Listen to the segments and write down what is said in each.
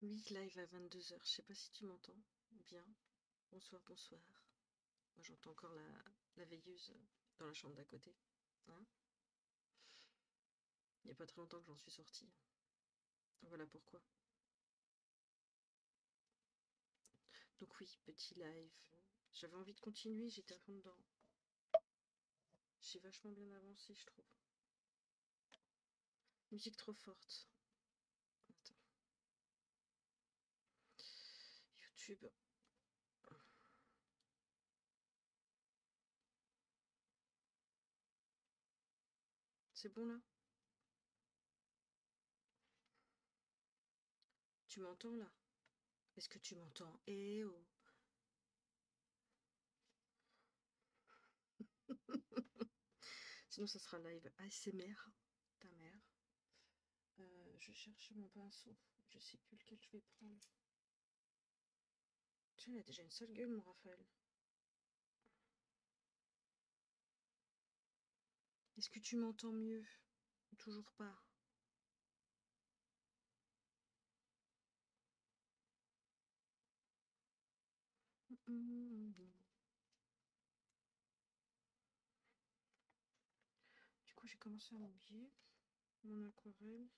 Oui, live à 22 h. Je sais pas si tu m'entends bien. Bonsoir, bonsoir. Moi, j'entends encore la veilleuse dans la chambre d'à côté. Hein. Il n'y a pas très longtemps que j'en suis sortie. Voilà pourquoi. Donc oui, petit live. J'avais envie de continuer, j'étais à fond dedans. J'ai vachement bien avancé, je trouve. Musique trop forte. Attends. YouTube. C'est bon là? Tu m'entends là? Est-ce que tu m'entends? Eh oh. Sinon, ça sera live ASMR. Ta mère. Je cherche mon pinceau. Je sais plus lequel je vais prendre. Tiens, il a déjà une sale gueule, mon Raphaël. Est-ce que tu m'entends mieux? Toujours pas. Du coup, j'ai commencé à m'habiller. Mon aquarelle.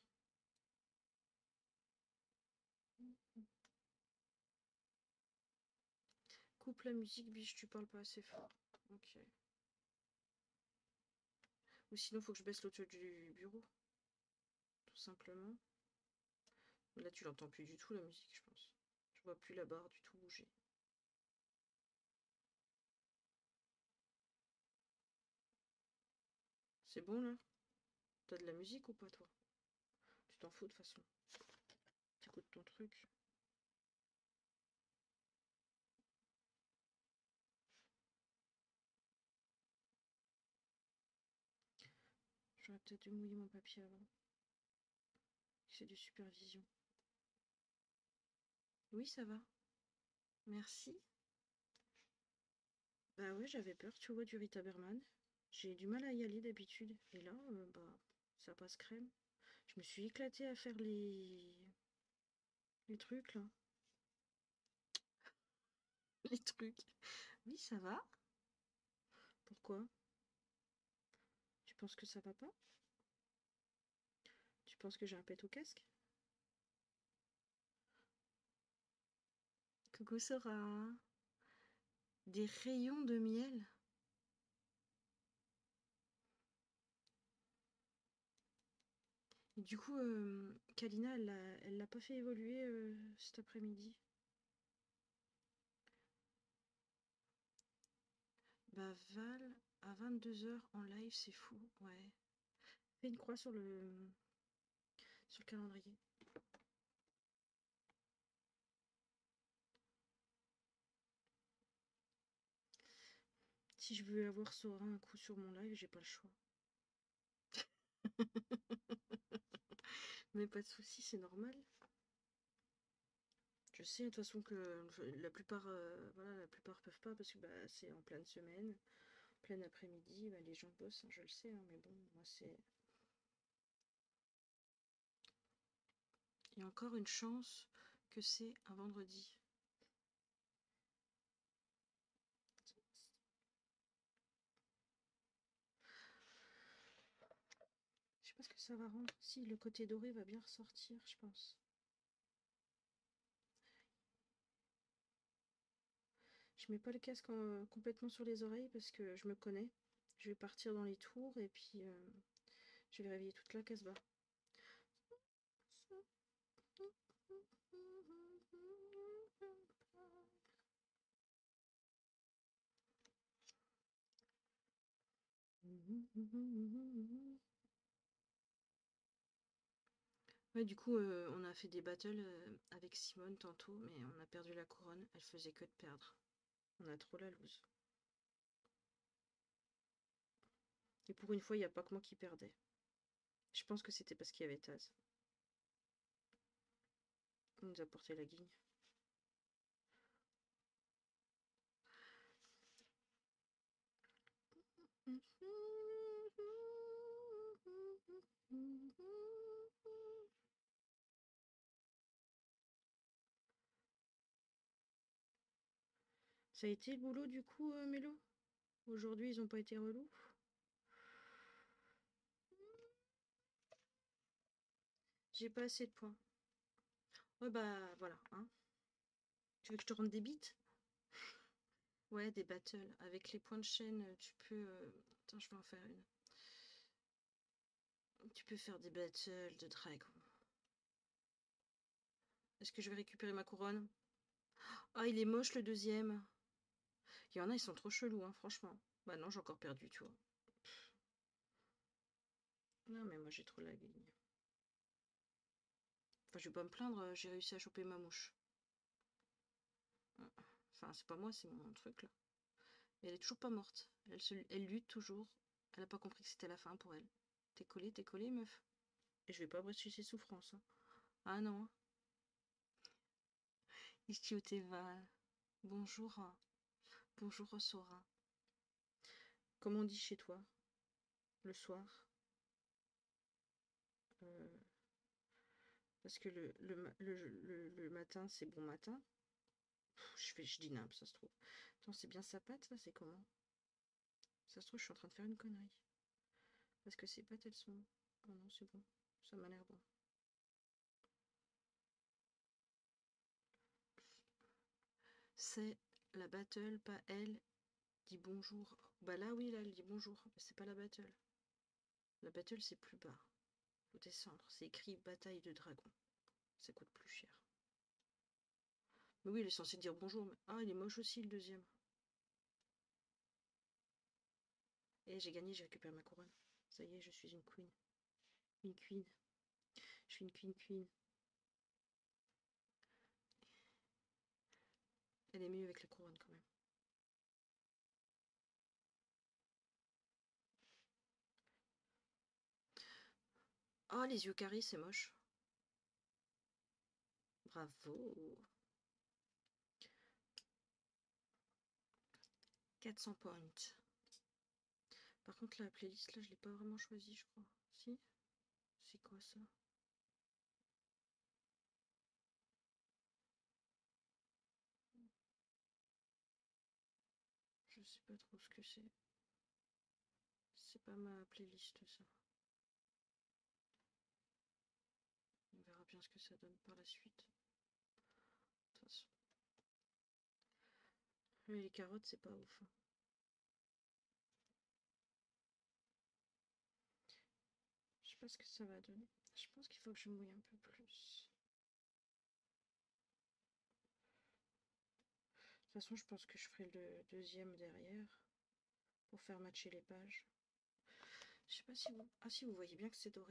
Coupe la musique, biche, tu parles pas assez fort. Ok. Ou sinon, faut que je baisse l'audio du bureau. Tout simplement. Là, tu l'entends plus du tout, la musique, je pense. Je vois plus la barre du tout bouger. C'est bon, là? T'as de la musique ou pas, toi? Tu t'en fous, de toute façon. T'écoutes ton truc. J'aurais peut-être dû mouiller mon papier avant. C'est de supervision. Oui, ça va. Merci. Bah ouais, j'avais peur, tu vois, du Rita Berman. J'ai du mal à y aller d'habitude. Et là, bah, ça passe crème. Je me suis éclatée à faire les trucs, là. Les trucs. Oui, ça va. Pourquoi? Tu penses que ça va pas? Tu penses que j'ai un pet au casque? Coucou Sora. Des rayons de miel. Et du coup, Kalina, elle l'a pas fait évoluer cet après-midi. Bah Val, à 22 h en live, c'est fou. Ouais. Fais une croix sur le calendrier. Si je veux avoir Sora un coup sur mon live, j'ai pas le choix. Mais pas de soucis, c'est normal. Je sais de toute façon que la plupart, voilà, la plupart peuvent pas parce que bah, c'est en pleine semaine, plein après-midi, bah, les gens bossent, hein, je le sais, hein, mais bon, moi c'est. Il y a encore une chance que c'est un vendredi. Je sais pas ce que ça va rendre. Si, le côté doré va bien ressortir, je pense. Je mets pas le casque complètement sur les oreilles parce que je me connais. Je vais partir dans les tours et puis je vais réveiller toute la Casbah. Ouais, du coup, on a fait des battles avec Simone tantôt, mais on a perdu la couronne. Elle faisait que de perdre. On a trop la loose. Et pour une fois, il n'y a pas que moi qui perdais. Je pense que c'était parce qu'il y avait Taz. Il nous a porté la guigne. Ça a été le boulot du coup, Mélo? Aujourd'hui, ils ont pas été relous? J'ai pas assez de points. Ouais, bah voilà, hein. Tu veux que je te rende des bites? Ouais, des battles. Avec les points de chaîne, tu peux... Attends, je vais en faire une. Tu peux faire des battles de dragon. Est-ce que je vais récupérer ma couronne? Ah, il est moche le deuxième. Il y en a, ils sont trop chelous, hein, franchement. Bah non, j'ai encore perdu, tu vois. Non, mais moi j'ai trop la ligne. Enfin, je vais pas me plaindre, j'ai réussi à choper ma mouche. Enfin, c'est pas moi, c'est mon truc là. Et elle est toujours pas morte. Elle lutte toujours. Elle a pas compris que c'était la fin pour elle. T'es collé, meuf. Et je vais pas brûler ses souffrances. Hein. Ah non. Istioteva. Bonjour. Bonjour, Sora. Comment on dit chez toi? Le soir? Euh, Parce que le matin, c'est bon matin. Je dis nimp, ça se trouve. Attends, c'est bien sa patte, là, c'est comment? Ça se trouve, je suis en train de faire une connerie. Parce que ces pattes, elles sont... Oh non, c'est bon. Ça m'a l'air bon. C'est la battle, pas elle, dit bonjour. Bah là, oui, là, elle dit bonjour. Mais c'est pas la battle. La battle, c'est plus bas. Faut descendre. C'est écrit bataille de dragon. Ça coûte plus cher. Mais oui, il est censé dire bonjour. Mais... Ah, il est moche aussi, le deuxième. Et j'ai gagné, j'ai récupéré ma couronne. Ça y est, je suis une queen. Une queen. Je suis une queen. Elle est mieux avec la couronne quand même. Oh, les yeux carrés, c'est moche. Bravo. 400 points. Par contre, la playlist, là, je l'ai pas vraiment choisie, je crois. Si? C'est quoi ça? Je sais pas trop ce que c'est. C'est pas ma playlist, ça. On verra bien ce que ça donne par la suite. De toute façon. Mais les carottes, c'est pas ouf. Je sais pas ce que ça va donner. Je pense qu'il faut que je mouille un peu plus. De toute façon, je pense que je ferai le deuxième derrière pour faire matcher les pages. Je sais pas si vous... Ah si, vous voyez bien que c'est doré.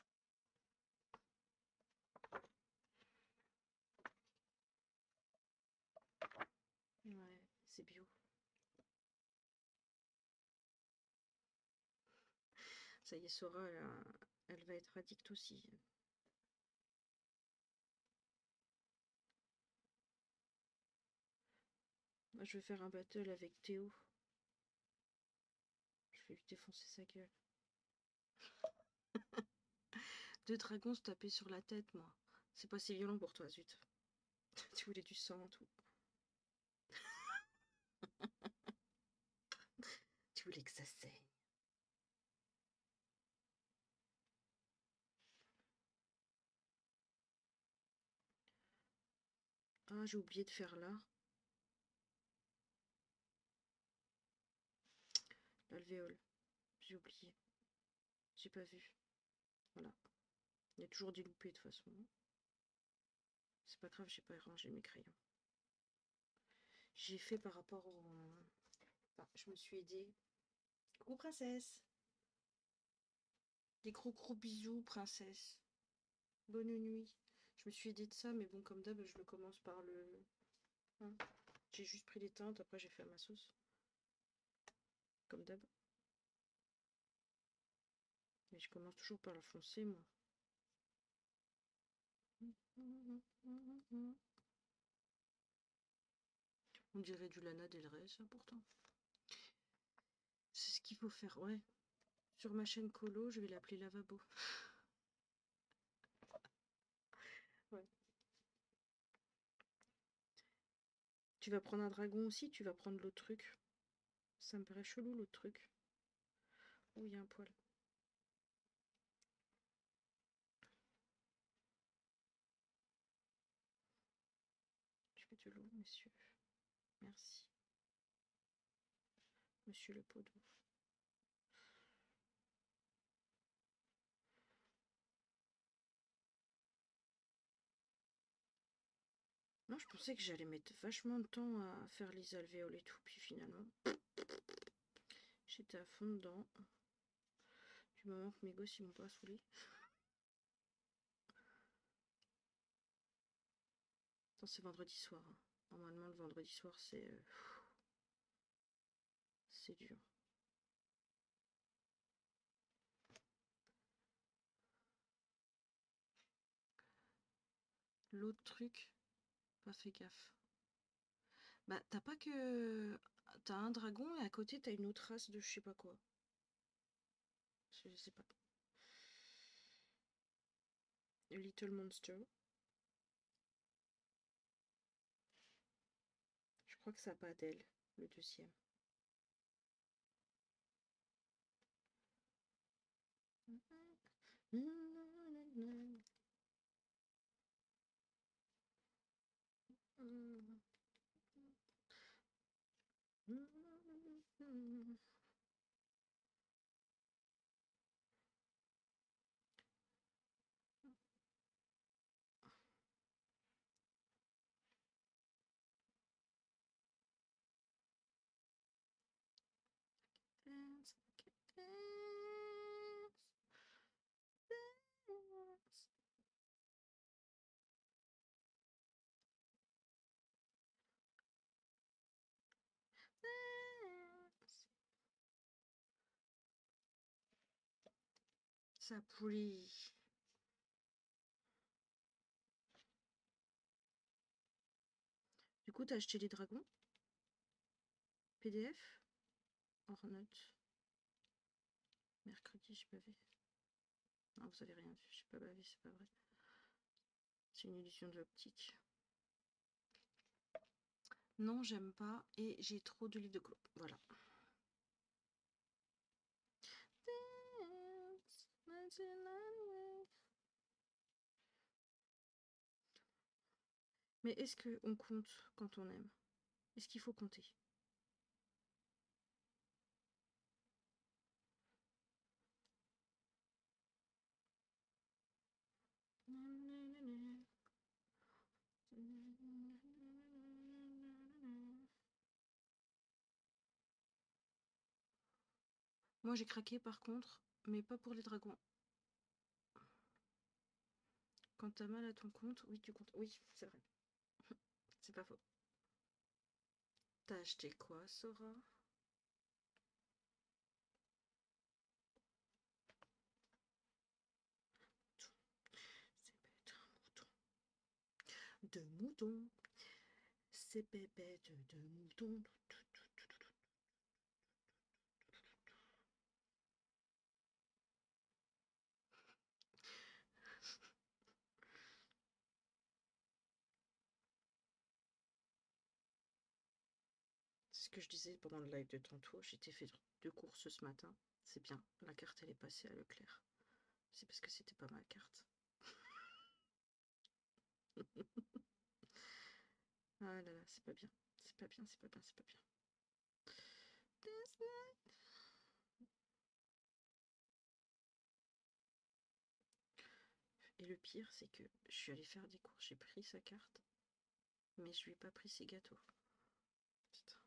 Ouais, c'est bio. Ça y est, Sora, elle va être addict aussi. Moi, je vais faire un battle avec Théo. Je vais lui défoncer sa gueule. Deux dragons se taper sur la tête, moi. C'est pas si violent pour toi, zut. Tu voulais du sang, tout. Tu voulais que ça saigne. Ah, j'ai oublié de faire là. L'alvéole. J'ai oublié. J'ai pas vu. Voilà. Il y a toujours des loupés de toute façon. C'est pas grave, j'ai pas rangé mes crayons. J'ai fait par rapport au... Enfin, je me suis aidée. Coucou princesse. Des gros bisous princesse. Bonne nuit. Je me suis aidée de ça, mais bon, comme d'hab, je le commence par le... Hein. J'ai juste pris les teintes, après j'ai fait ma sauce. Comme d'hab. Mais je commence toujours par la foncer, moi. On dirait du Lana Del Rey, ça, pourtant. C'est ce qu'il faut faire, ouais. Sur ma chaîne Colo, je vais l'appeler Lavabo. Ouais. Tu vas prendre un dragon aussi, tu vas prendre l'autre truc. Ça me paraît chelou l'autre truc. Oh, il y a un poil. Je mets de l'eau, messieurs. Merci. Monsieur le pot d'eau. Non, je pensais que j'allais mettre vachement de temps à faire les alvéoles et tout, puis finalement, j'étais à fond dedans. Du moment que mes gosses ils m'ont pas saoulé. C'est vendredi soir. Hein. Normalement, le vendredi soir, c'est dur. L'autre truc, pas fait gaffe. Bah, t'as pas que... T'as un dragon et à côté, t'as une autre race de je sais pas quoi. Je sais pas. Little Monster. Je crois que ça n'a pas d'aile, le deuxième. Ça pourrit. Du coup, t'as acheté les dragons? PDF? Hors note. Mercredi, j'ai pas vu. Non, vous avez rien vu, j'ai pas bavé, c'est pas vrai. C'est une illusion de l'optique. Non, j'aime pas et j'ai trop de livres de colo. Voilà. Mais est-ce qu'on compte quand on aime? Est-ce qu'il faut compter? Moi j'ai craqué par contre, mais pas pour les dragons. Quand t'as mal à ton compte, oui tu comptes. Oui, c'est vrai. C'est pas faux. T'as acheté quoi, Sora? C'est bête, un mouton. De mouton. C'est bébête de mouton. C'est ce que je disais pendant le live de tantôt. J'étais fait 2 courses ce matin. C'est bien. La carte elle est passée à Leclerc. C'est parce que c'était pas ma carte. Ah là là, c'est pas bien. C'est pas bien, c'est pas bien, c'est pas bien. Et le pire, c'est que je suis allée faire des courses, j'ai pris sa carte, mais je lui ai pas pris ses gâteaux. Putain.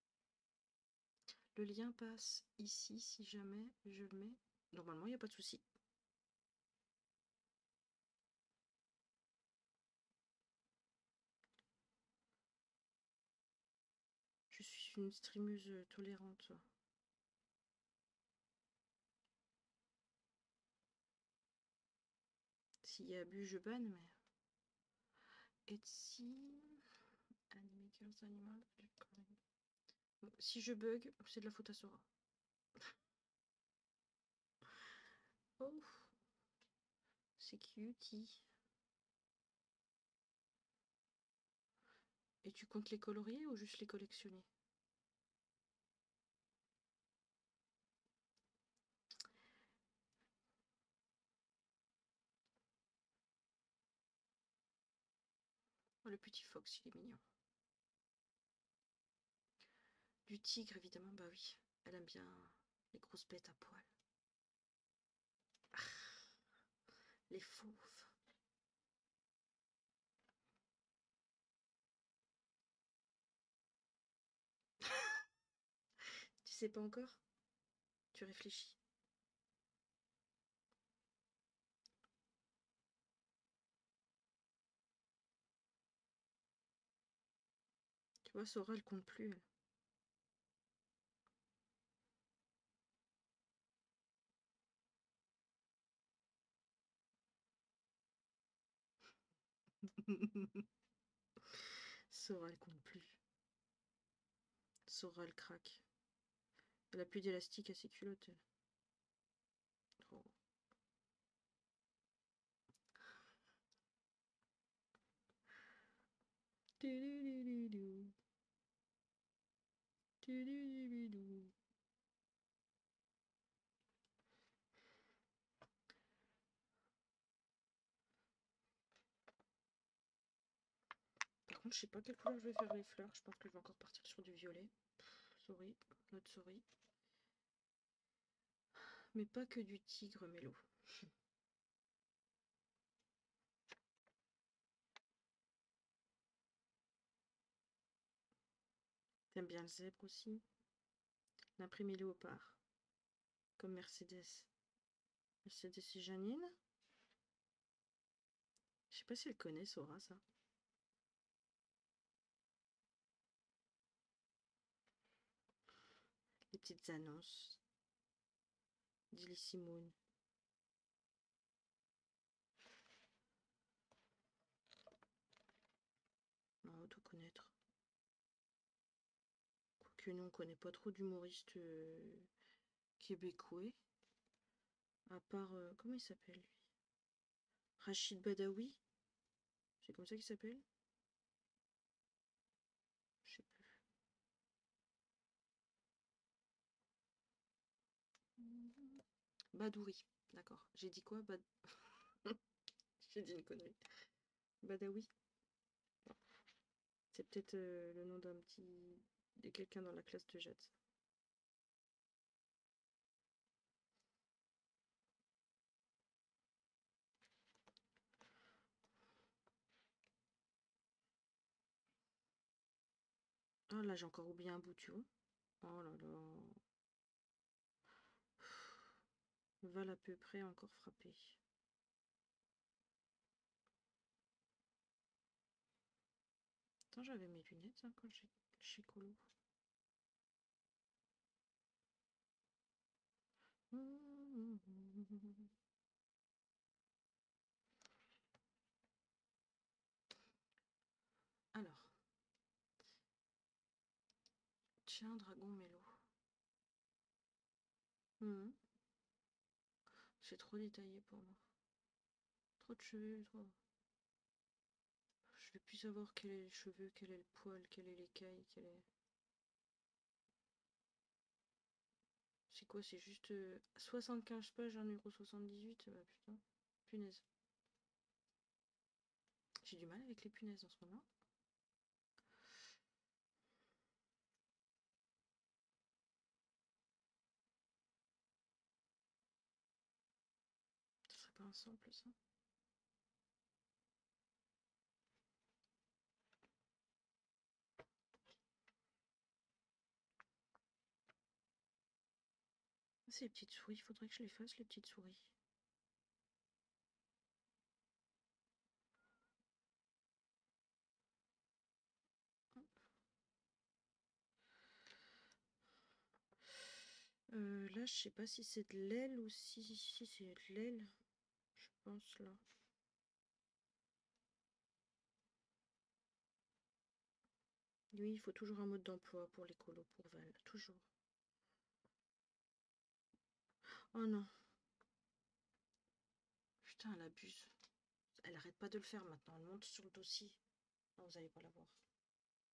Le lien passe ici si jamais je le mets. Normalement, il n'y a pas de souci. Je suis une streameuse tolérante. S'il y a abus, je banne, mais... Etsy... Animakers Animal... Bon, si je bug, c'est de la faute à Sora. Oh, c'est cutie. Et tu comptes les colorier ou juste les collectionner? Oh, le petit fox, il est mignon. Du tigre, évidemment, bah oui. Elle aime bien les grosses bêtes à poil. Ah, les fauves. Tu sais pas encore? Tu réfléchis. Tu vois, Sora, elle compte plus. Sora, elle compte plus. Sora, elle craque. Elle a plus d'élastique à ses culottes. Oh. Par contre, je sais pas quelle couleur je vais faire les fleurs. Je pense que je vais encore partir sur du violet. Sorry, not sorry. Mais pas que du tigre, Mélo. T'aimes bien le zèbre aussi? L'imprimé léopard. Comme Mercedes. Mercedes et Janine? Je sais pas si elle connaît Sora, ça. Les petites annonces. Dilly Simone. Non, on doit connaître. Quoique nous, on connaît pas trop d'humoristes québécois. À part, comment il s'appelle lui? Rachid Badawi? C'est comme ça qu'il s'appelle? Je sais plus. Badouri, d'accord. J'ai dit quoi? J'ai dit une connerie. Badawi? C'est peut-être le nom d'un petit... de quelqu'un dans la classe de Jade. Oh là, j'ai encore oublié un bout, tu vois. Oh là là. Val à peu près encore frappé. Attends, j'avais mes lunettes hein, quand j'ai chez Colo. Alors, tiens, dragon mélo. C'est trop détaillé pour moi. Trop de cheveux, trop. Je vais plus savoir quel est les cheveux, quel est le poil, quelle est l'écaille, quel est. C'est quoi? C'est juste 75 pages, 1,78 €. Bah putain, punaise. J'ai du mal avec les punaises en ce moment. Ce serait pas un sample ça? C'est les petites souris, il faudrait que je les fasse les petites souris. Là, je sais pas si c'est de l'aile ou si c'est de l'aile. Je pense là. Oui, il faut toujours un mode d'emploi pour les colos, pour Val. Toujours. Oh non. Putain, elle abuse. Elle arrête pas de le faire maintenant. Elle monte sur le dossier. Non, vous allez pas la voir.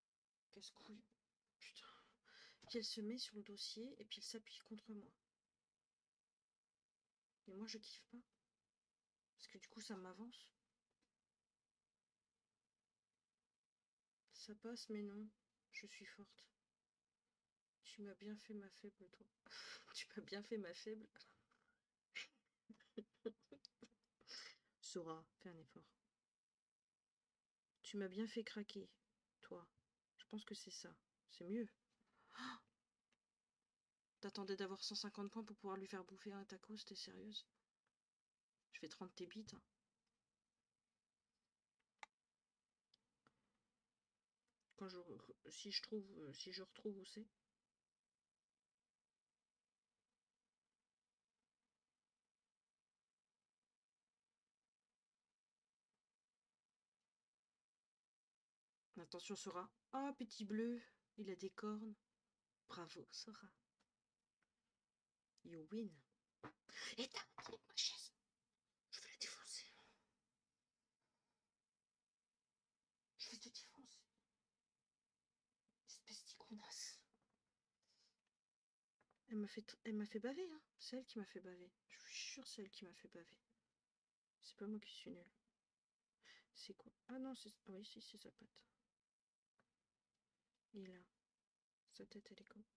Casse-couille. Putain. Puis elle se met sur le dossier et puis elle s'appuie contre moi. Et moi je kiffe pas. Parce que du coup ça m'avance. Ça passe mais non. Je suis forte. Tu m'as bien fait ma faible toi. Tu m'as bien fait ma faible. Sora, fais un effort. Tu m'as bien fait craquer, toi. Je pense que c'est ça. C'est mieux. Oh, t'attendais d'avoir 150 points pour pouvoir lui faire bouffer un tacos, t'es sérieuse? Je fais 30 tes bites. Hein. Quand je, si je retrouve où c'est. Attention Sora. Oh, petit bleu, il a des cornes. Bravo Sora. You win. Et t'as avec ma chaise. Je vais la défoncer. Je vais te défoncer. Espèce d'icônasse. Elle m'a fait baver, hein. C'est elle qui m'a fait baver. Je suis sûre c'est elle qui m'a fait baver. C'est pas moi qui suis nulle. C'est quoi? Ah non, c'est... Ah oui, si, c'est sa patte. Il est là. Sa tête, elle est comme...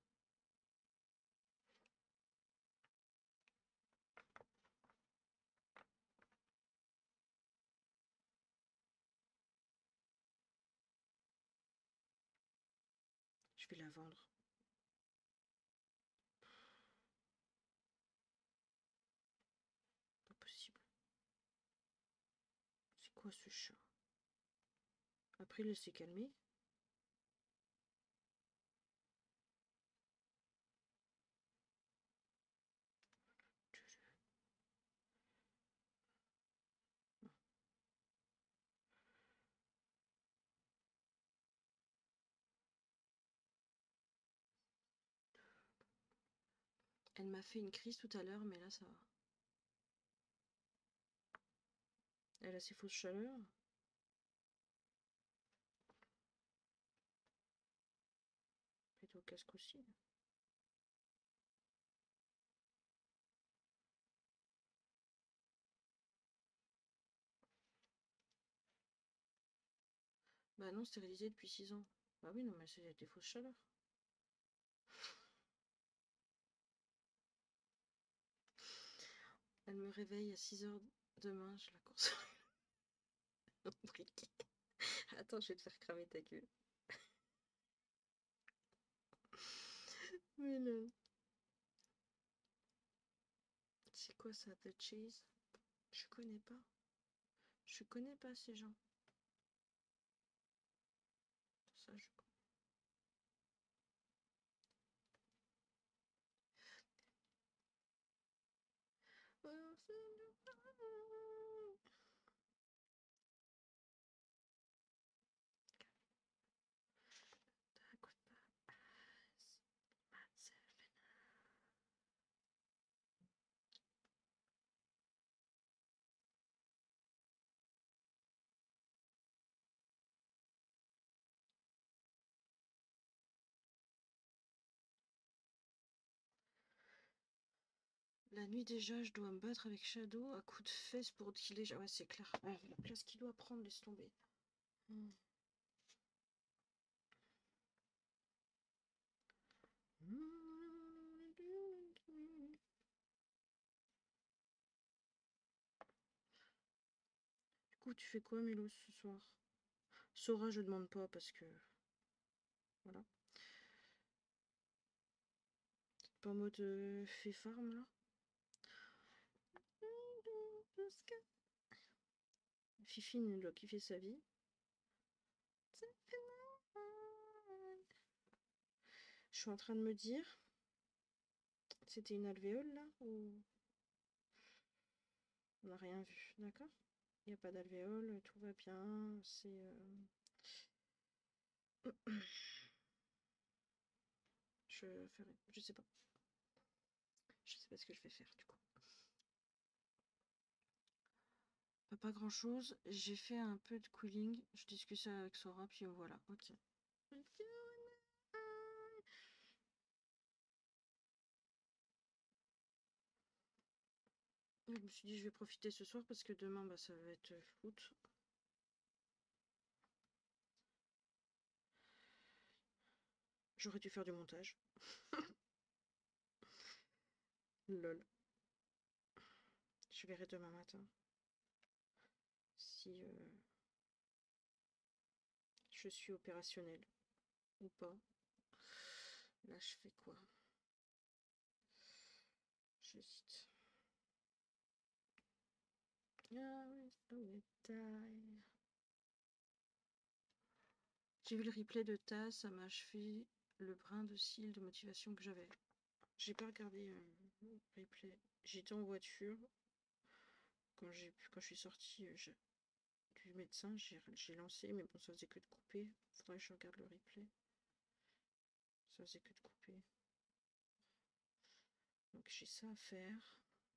Je vais la vendre. Pas possible. C'est quoi ce chat? Après, il s'est calmé. Elle m'a fait une crise tout à l'heure, mais là, ça va. Elle a ses fausses chaleurs. Fais-toi au casque aussi. Bah non, stérilisé depuis 6 ans. Bah oui, non, mais c'est des fausses chaleurs. Elle me réveille à 6 heures demain, je la course au briquet. Attends, je vais te faire cramer ta queue. Mais non. C'est quoi ça, The Cheese? Je connais pas. Je connais pas ces gens. Ça, je... La nuit déjà, je dois me battre avec Shadow à coups de fesses pour qu'il ait... Ouais, c'est clair. Ah, la place qu'il doit prendre, laisse tomber. Hmm. Du coup, tu fais quoi, Mélos, ce soir? Sora, je demande pas parce que... Voilà. Pas en mode fait farm, là? Fifine, il doit kiffer sa vie. Je suis en train de me dire... C'était une alvéole, là? Ou... On n'a rien vu, d'accord? Il n'y a pas d'alvéole, tout va bien. C'est... Je sais pas. Je sais pas ce que je vais faire, du coup. Pas grand chose. J'ai fait un peu de cooling. Je discute ça avec Sora, puis voilà. Ok. Je me suis dit, je vais profiter ce soir parce que demain, bah, ça va être foot. J'aurais dû faire du montage. Lol. Je verrai demain matin si je suis opérationnelle ou pas. Là, je fais quoi? J'hésite. J'ai vu le replay de Taz, ça m'a achevé le brin de cils de motivation que j'avais. J'ai pas regardé le replay. J'étais en voiture. Quand je suis sortie du médecin, j'ai lancé, mais bon, ça faisait que de couper. Faudrait que je regarde le replay. Ça faisait que de couper. Donc j'ai ça à faire.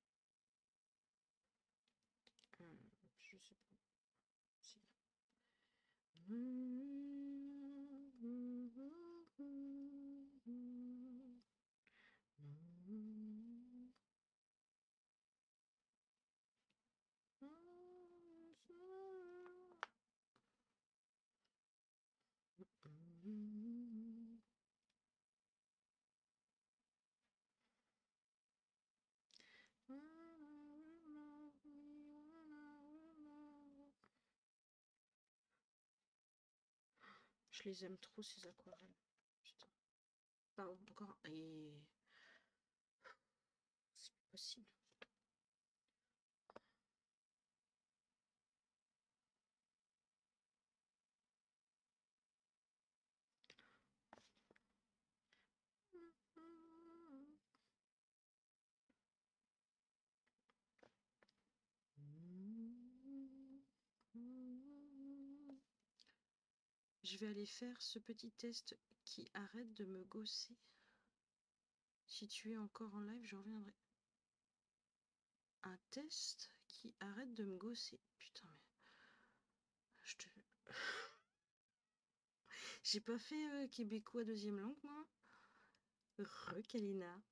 Je sais pas. Si. Je les aime trop ces aquarelles. Putain. Pardon, encore. Et c'est pas possible. Je vais aller faire ce petit test qui arrête de me gausser. Si tu es encore en live, je reviendrai. Un test qui arrête de me gausser. Putain, mais... Je te... J'ai pas fait québécois deuxième langue, moi. Kalina.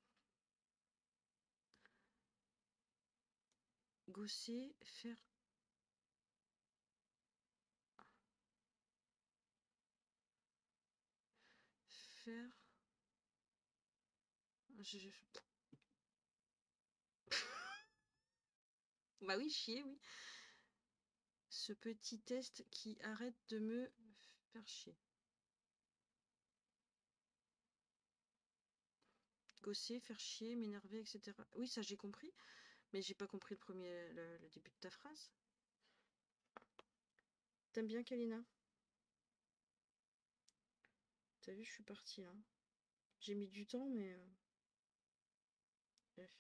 Gausser, faire... Faire... Bah oui, chier, oui. Ce petit test qui arrête de me faire chier. Gosser, faire chier, m'énerver, etc. Oui, ça j'ai compris, mais j'ai pas compris le début de ta phrase. T'aimes bien Kalina? T'as vu, je suis partie là. J'ai mis du temps, mais... Bref.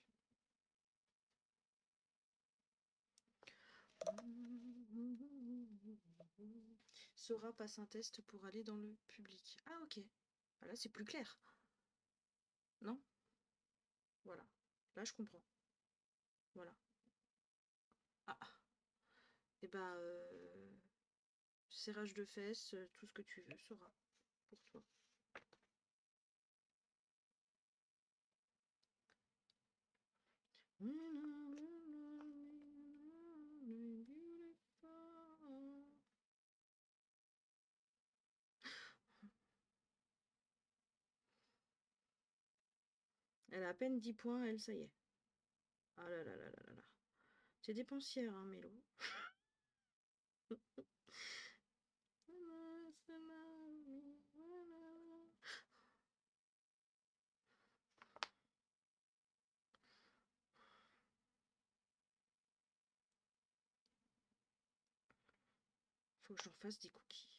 Sora passe un test pour aller dans le public. Ah ok. Là c'est plus clair. Non? Voilà. Là je comprends. Voilà. Ah. Et bah serrage de fesses, tout ce que tu veux, Sora. Pour toi. Elle a à peine 10 points, elle, ça y est. Ah là là là là là là. C'est dépensière, hein, Mélo. Faut que j'en fasse des cookies.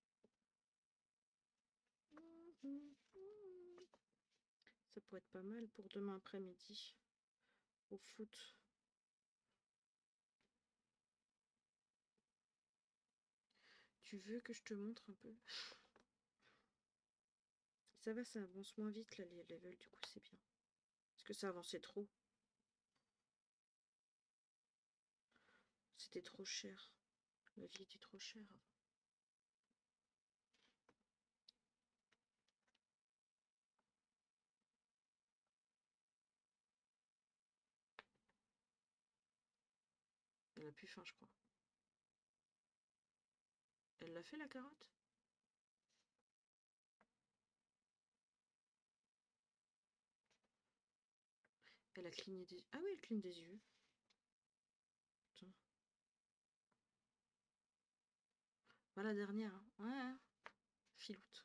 Ça pourrait être pas mal pour demain après-midi. Au foot. Tu veux que je te montre un peu? Ça va, ça avance moins vite là, les levels, du coup c'est bien. Parce que ça avançait trop. C'était trop cher. La vie était trop chère. a plus faim, je crois. Elle l'a fait, la carotte? Elle a cligné des... Ah oui, elle cligne des yeux. Putain. Pas la dernière. Hein. Ouais, hein. Filoute.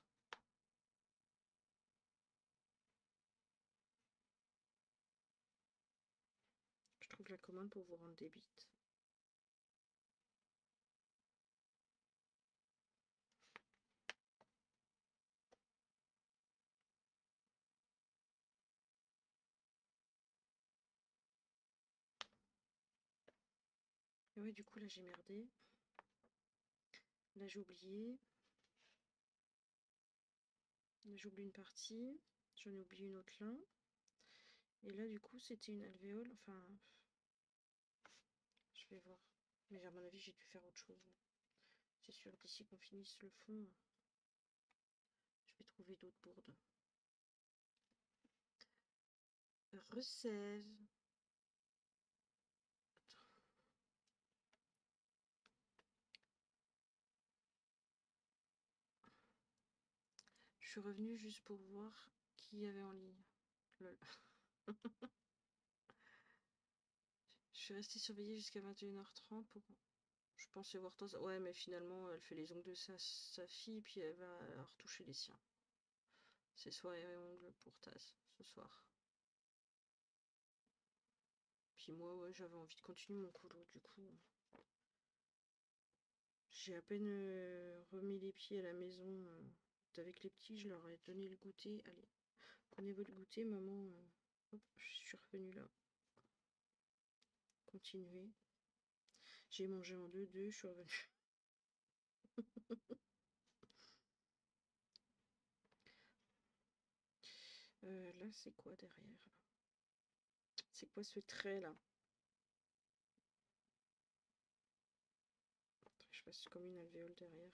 Je trouve la commande pour vous rendre des bites. Et ouais, du coup, là, j'ai merdé. Là, j'ai oublié. Là, j'oublie une partie. J'en ai oublié une autre là. Et là, du coup, c'était une alvéole. Enfin, je vais voir. Mais à mon avis, j'ai dû faire autre chose. C'est sûr, d'ici qu'on finisse le fond, je vais trouver d'autres bourdes. Recève. Je suis revenue juste pour voir qui y avait en ligne. Lol. Je suis restée surveillée jusqu'à 21h30 pour... Je pensais voir toi. Ouais, mais finalement, elle fait les ongles de sa fille, puis elle va retoucher les siens. C'est soirée ongles pour Taz, ce soir. Puis moi, ouais, j'avais envie de continuer mon colo, du coup. J'ai à peine remis les pieds à la maison avec les petits, je leur ai donné le goûter. Allez, prenez votre goûter, maman. Hop, je suis revenue là. Continuez. J'ai mangé en deux, je suis revenue. Là, c'est quoi derrière? C'est quoi ce trait là? Je passe comme une alvéole derrière.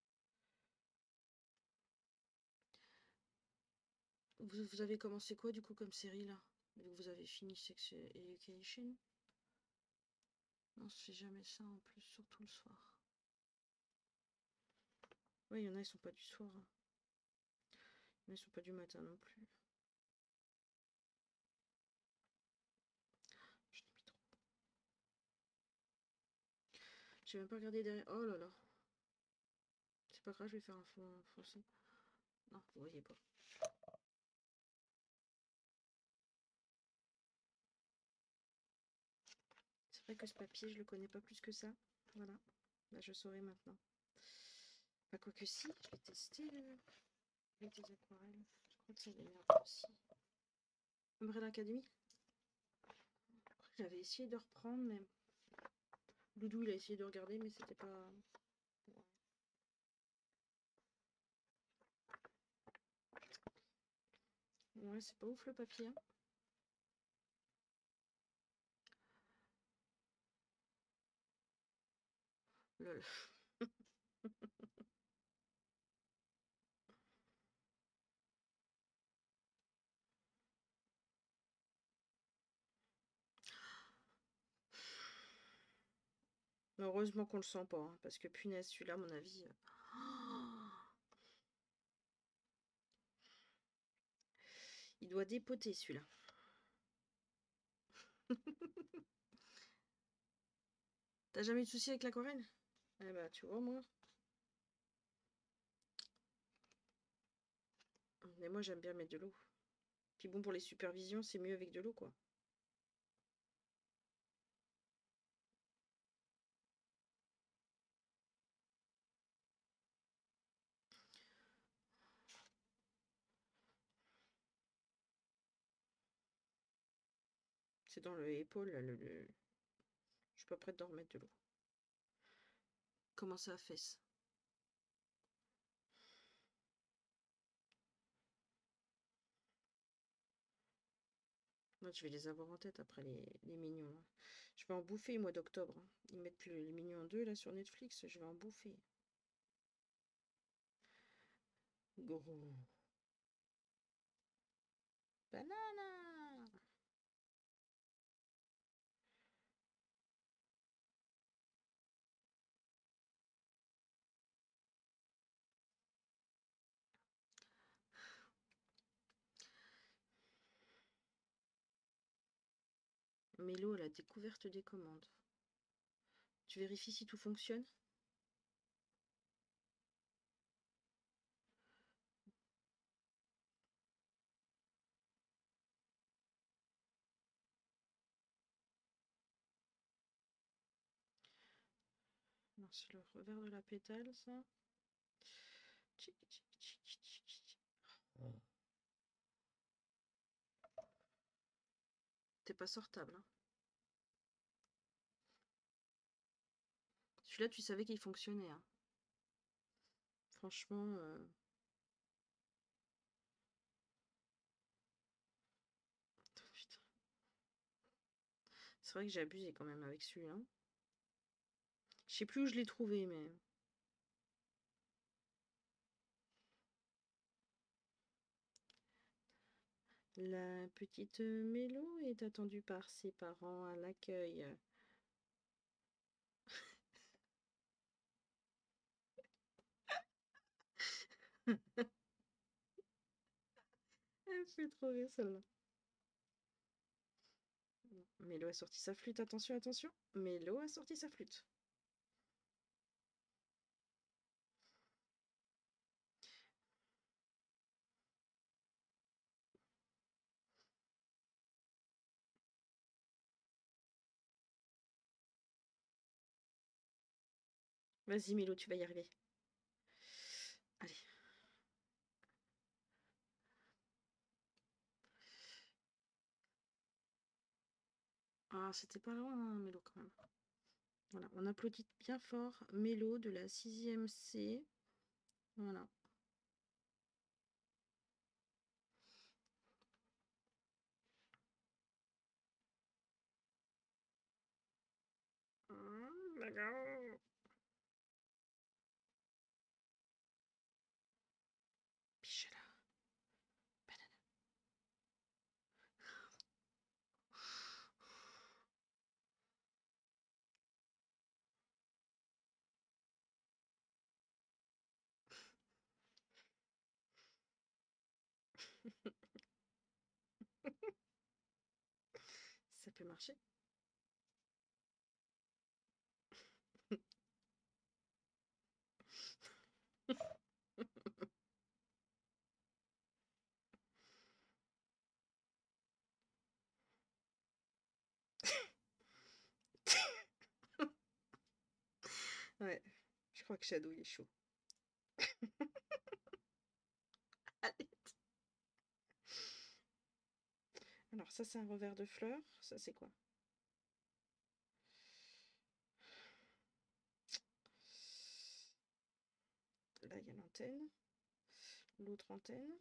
Vous avez commencé quoi du coup comme série là? Vous avez fini Sex Education? Non, on se fait jamais ça en plus, surtout le soir. Ouais, il y en a, ils sont pas du soir. Hein. Il y en a, ils sont pas du matin non plus. Je l'ai mis trop. J'ai même pas regardé derrière. Oh là là. C'est pas grave, je vais faire un fond foncé. Non, vous voyez pas. C'est vrai que ce papier, je le connais pas plus que ça. Voilà. Là, je saurai maintenant. Bah, quoi que si, je vais tester avec des aquarelles. Je crois que c'est des merdes aussi. Umbrella Academy. J'avais essayé de reprendre, mais Doudou, il a essayé de regarder, mais c'était pas... Ouais, c'est pas ouf le papier. Hein. Lol. Heureusement qu'on le sent pas, hein, parce que punaise, celui-là, à mon avis... Il doit dépoter, celui-là. T'as jamais eu de soucis avec l'aquarelle? Eh bah, tu vois, moi... Mais moi, j'aime bien mettre de l'eau. Puis bon, pour les supervisions, c'est mieux avec de l'eau, quoi. C'est dans le épaule, là, je suis pas prête d'en remettre de l'eau. Comment ça, fesse? Moi, je vais les avoir en tête après les mignons. Là. Je vais en bouffer, mois d'octobre. Hein. Ils mettent les mignons 2 là sur Netflix. Je vais en bouffer. Gros. Banana. Mélo, la découverte des commandes. Tu vérifies si tout fonctionne? Non, c'est le revers de la pétale, ça. Tchic, tchic, tchic, tchic, tchic. T'es pas sortable, hein. Celui-là, tu savais qu'il fonctionnait, hein. Franchement, putain. C'est vrai que j'ai abusé quand même avec celui-là. Je sais plus où je l'ai trouvé, mais... La petite Mélo est attendue par ses parents à l'accueil. Elle fait trop rire celle-là. Mélo a sorti sa flûte, attention, attention. Mélo a sorti sa flûte. Vas-y Mélo, tu vas y arriver. Allez. Ah, c'était pas loin, hein, Mélo, quand même. Voilà, on applaudit bien fort Mélo de la 6e C. Voilà. D'accord. Piche-la. Banane. Ça peut marcher. Ouais, je crois que Shadow il est chaud. Allez. Alors ça c'est un revers de fleurs. Ça c'est quoi? Là il y a l'antenne. L'autre antenne.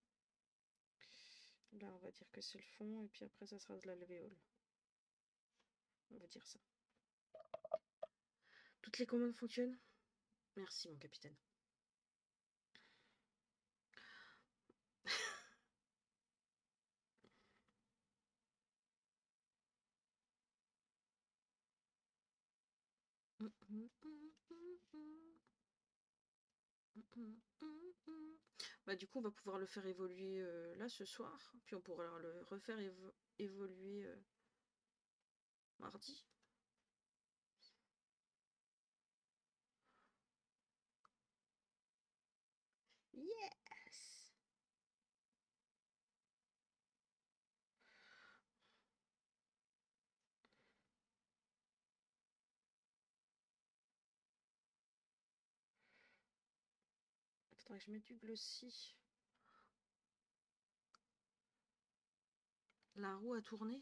Là on va dire que c'est le fond et puis après ça sera de l'alvéole. On va dire ça. Toutes les commandes fonctionnent? Merci mon capitaine. Bah, du coup, on va pouvoir le faire évoluer là ce soir, puis on pourra le refaire évoluer mardi. Yes! Faudrait que je mette du glossy. La roue a tourné?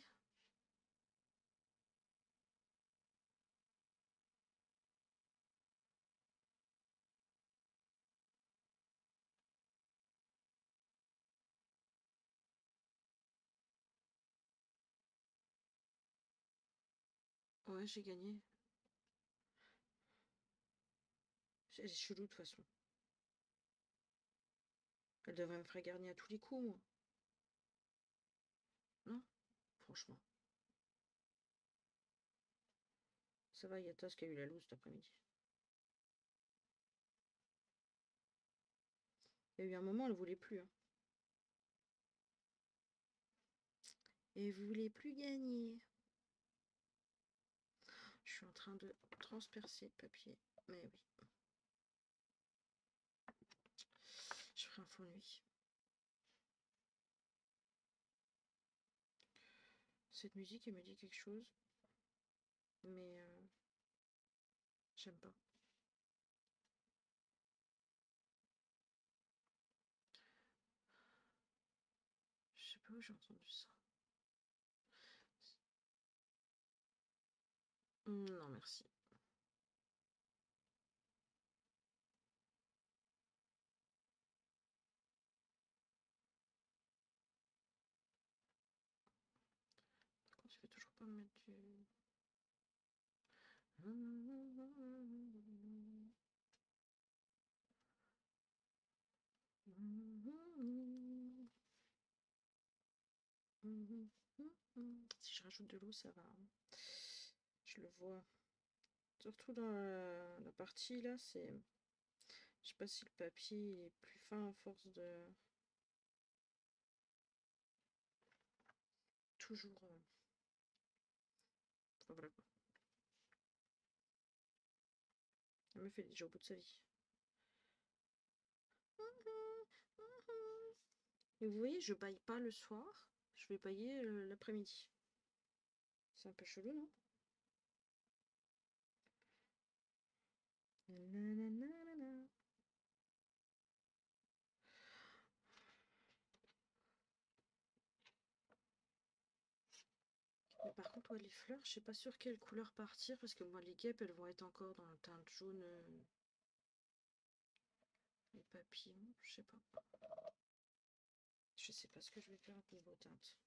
Ouais, j'ai gagné. C'est chelou de toute façon. Elle devrait me faire gagner à tous les coups, moi. Non? Franchement. Ça va, il y a Tos qui a eu la loose cet après-midi. Il y a eu un moment, elle voulait plus. Hein. Elle voulait plus gagner. suis en train de transpercer le papier. Mais oui. Je ferai un fond nuit. Cette musique, elle me dit quelque chose. Mais j'aime pas. Je sais pas où j'ai entendu ça. Non, merci. Pourquoi tu fais toujours pas me mettre du... Si je rajoute de l'eau, ça va. Je le vois. Surtout dans la partie là, c'est... Je sais pas si le papier est plus fin à force de... Toujours... Enfin, voilà quoi. La meuf elle est déjà au bout de sa vie. Et vous voyez, je baille pas le soir. Je vais bailler l'après-midi. C'est un peu chelou, non? Nanana. Mais par contre, ouais, les fleurs, je sais pas sur quelle couleur partir parce que moi, les guêpes, elles vont être encore dans le teint jaune. Les papillons, je sais pas. Je sais pas ce que je vais faire niveau teinte.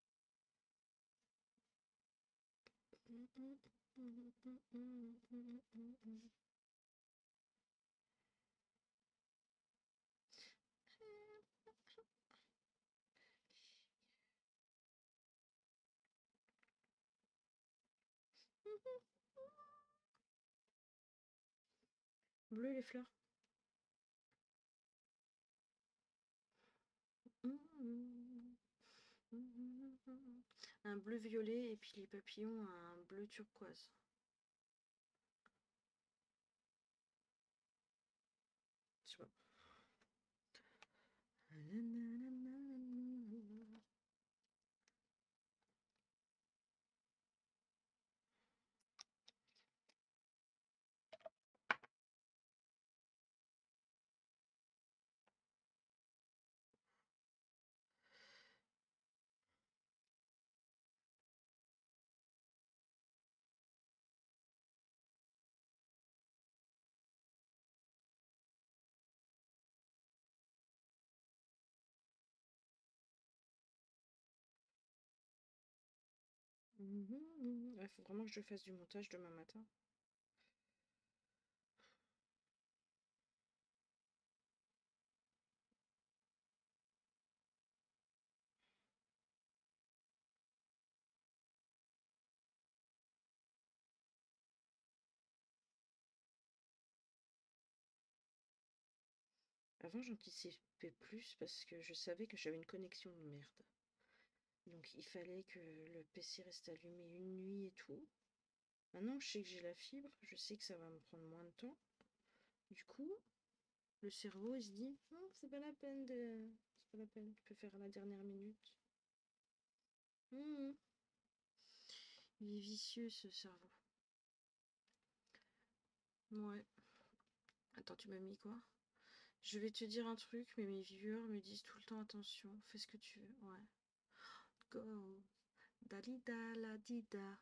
Bleu les fleurs. Un bleu violet et puis les papillons un bleu turquoise. Je sais pas. Il faut vraiment que je fasse du montage demain matin. Avant, j'anticipais plus parce que je savais que j'avais une connexion de merde. Donc, il fallait que le PC reste allumé une nuit et tout. Maintenant, je sais que j'ai la fibre, je sais que ça va me prendre moins de temps. Du coup, le cerveau, il se dit, oh, c'est pas la peine de... C'est pas la peine, tu peux faire à la dernière minute. Il est vicieux, ce cerveau. Ouais. Attends, tu m'as mis quoi? Je vais te dire un truc, mais mes viewers me disent tout le temps attention, fais ce que tu veux. Ouais. Go. Dalida la dida.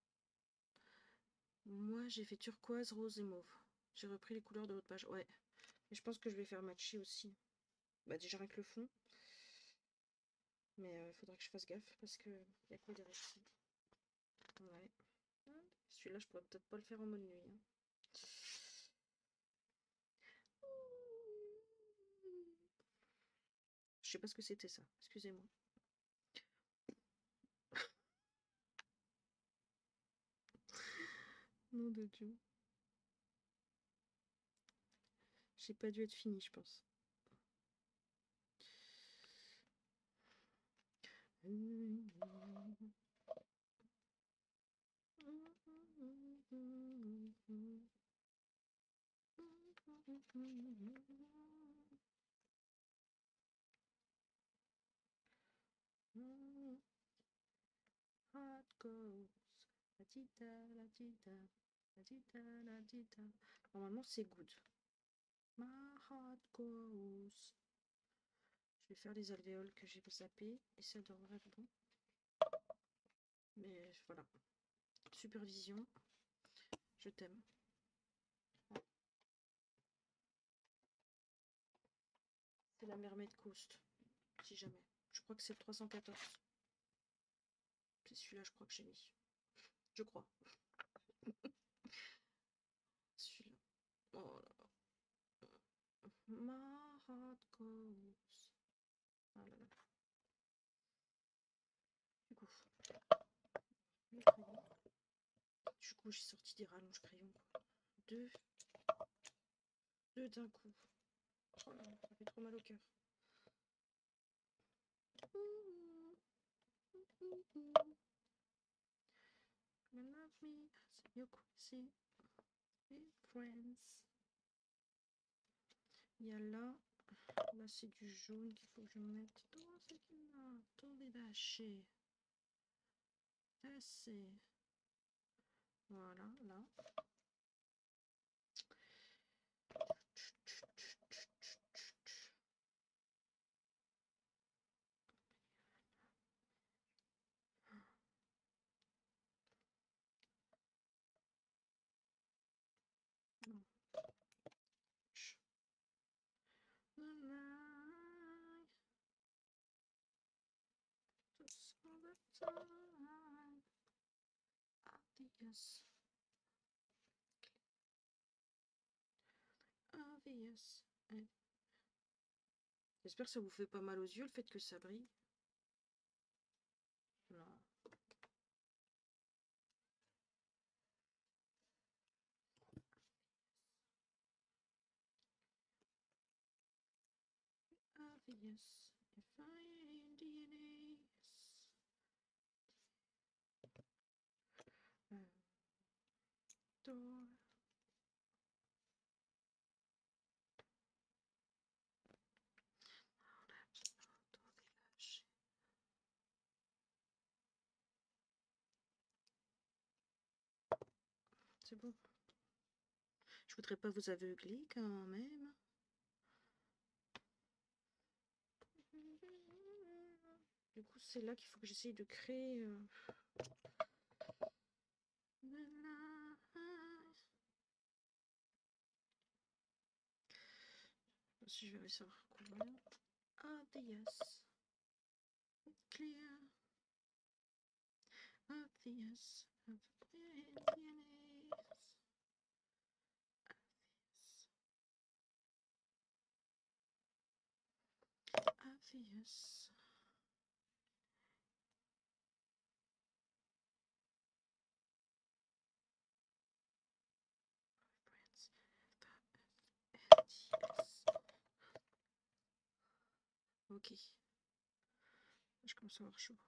Moi, j'ai fait turquoise, rose et mauve. J'ai repris les couleurs de votre page. Ouais. Et je pense que je vais faire matcher aussi. Bah déjà avec le fond. Mais il faudra que je fasse gaffe parce que y a quoi derrière ici. Ouais. Celui-là, je pourrais peut-être pas le faire en mode nuit. Je sais pas ce que c'était ça. Excusez-moi. Nom de Dieu. J'ai pas dû être fini, je pense. Heart goes. La tita, la tita, la tita, la tita. Normalement, c'est good. My heart goes. Je vais faire les alvéoles que j'ai zappées et ça devrait être bon. Mais voilà. Supervision. Je t'aime. C'est la Mermaid Coast. Si jamais. Je crois que c'est le 314. C'est celui-là, je crois que j'ai mis. Je crois. Celui-là. Oh là là. My heart goes. Ah là là. Du coup. Le crayon. Du coup, j'ai sorti des rallonges crayons. Deux. Deux d'un coup. Oh là, ça fait trop mal au cœur. Love me as you could see friends. Il y a là c'est du jaune qu'il faut que je mette dans ce qu'il y a, tout détaché. Assez. Voilà, là. Non. Obvious. Obvious. J'espère que ça vous fait pas mal aux yeux le fait que ça brille. Non. Obvious. If I ain't DNA. Door. C'est bon. Je voudrais pas vous aveugler quand même. Du coup, c'est là qu'il faut que j'essaye de créer. Si je vais réussir à couvrir. Obvious. Clear. Obvious. Obvious. Ok. Je commence à avoir chaud.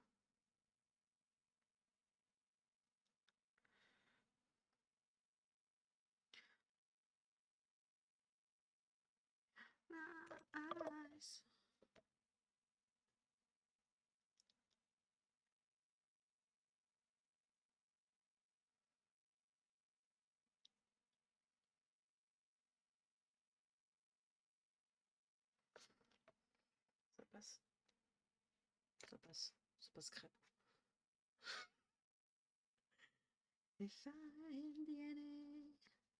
Nice. Ça passe. Ça passe. Ça passe crème. If I in DNA,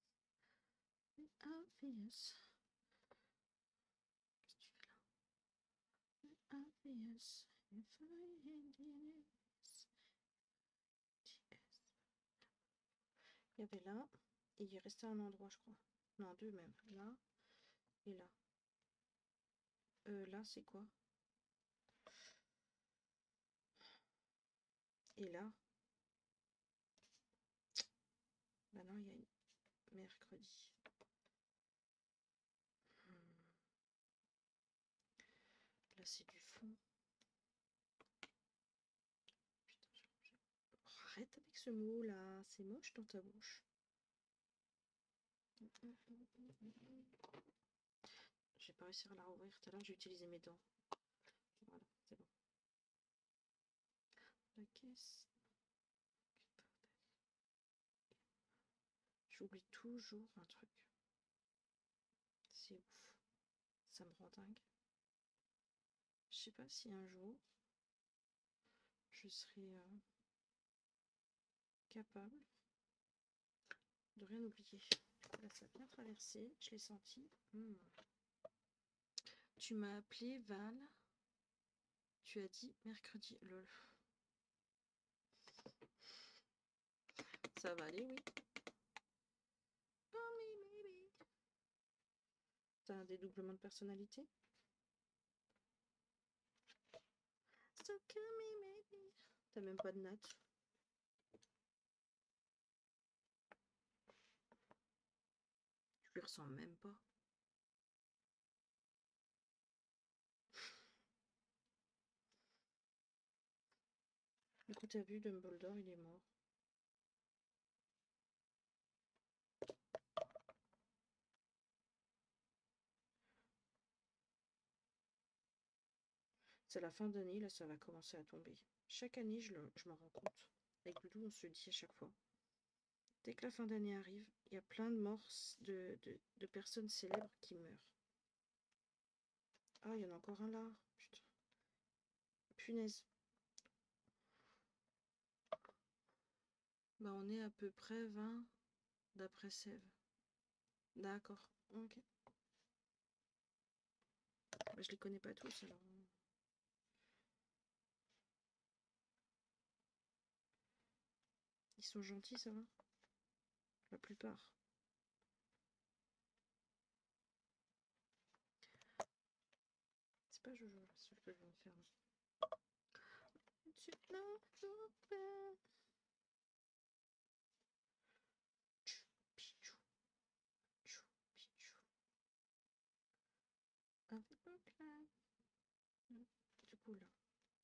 obvious. Qu'est-ce que tu fais là? Obvious. If I in DNA. Il y avait là, et il restait un endroit, je crois. Non, deux même. Là et là. Là, c'est quoi? Et là? Bah non, il y a une mercredi. Là, c'est du fond. Putain, arrête avec ce mot là, c'est moche dans ta bouche. Je vais pas réussir à la rouvrir. Tout à l'heure, j'ai utilisé mes dents. Voilà, c'est bon. La caisse. J'oublie toujours un truc. C'est ouf. Ça me rend dingue. Je sais pas si un jour je serai capable de rien oublier. Là, ça a bien traversé. Je l'ai senti. Tu m'as appelé Val. Tu as dit mercredi. Lol. Ça va aller, oui. T'as un dédoublement de personnalité? T'as même pas de natte. Tu lui ressembles même pas. Du coup, t'as vu, Dumbledore, il est mort. C'est la fin d'année, là, ça va commencer à tomber. Chaque année, je m'en rends compte. Avec Doudou, on se dit à chaque fois. Dès que la fin d'année arrive, il y a plein de morts de personnes célèbres qui meurent. Ah, il y en a encore un là. Putain. Punaise. Bah, on est à peu près 20 d'après Sève. D'accord. Ok. Bah, je les connais pas tous alors. Ils sont gentils, ça va? La plupart. C'est pas Jojo, là, ce que je viens de faire. Du coup, là.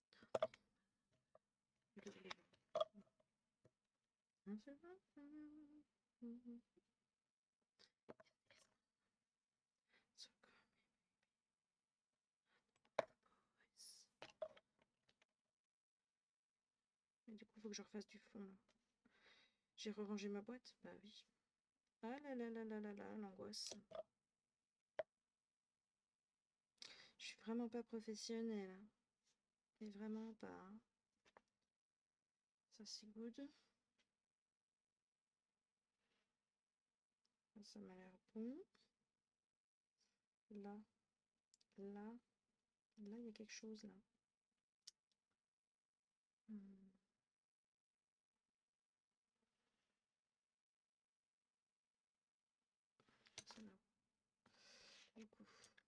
Et du coup, il faut que je refasse du fond là. J'ai rerangé ma boîte? Bah oui. Ah là là là là là là, l'angoisse. Je suis vraiment pas professionnelle. Mais vraiment pas. Ça c'est good. Ça m'a l'air bon. Là, là, là, il y a quelque chose là. Ça là. Du coup.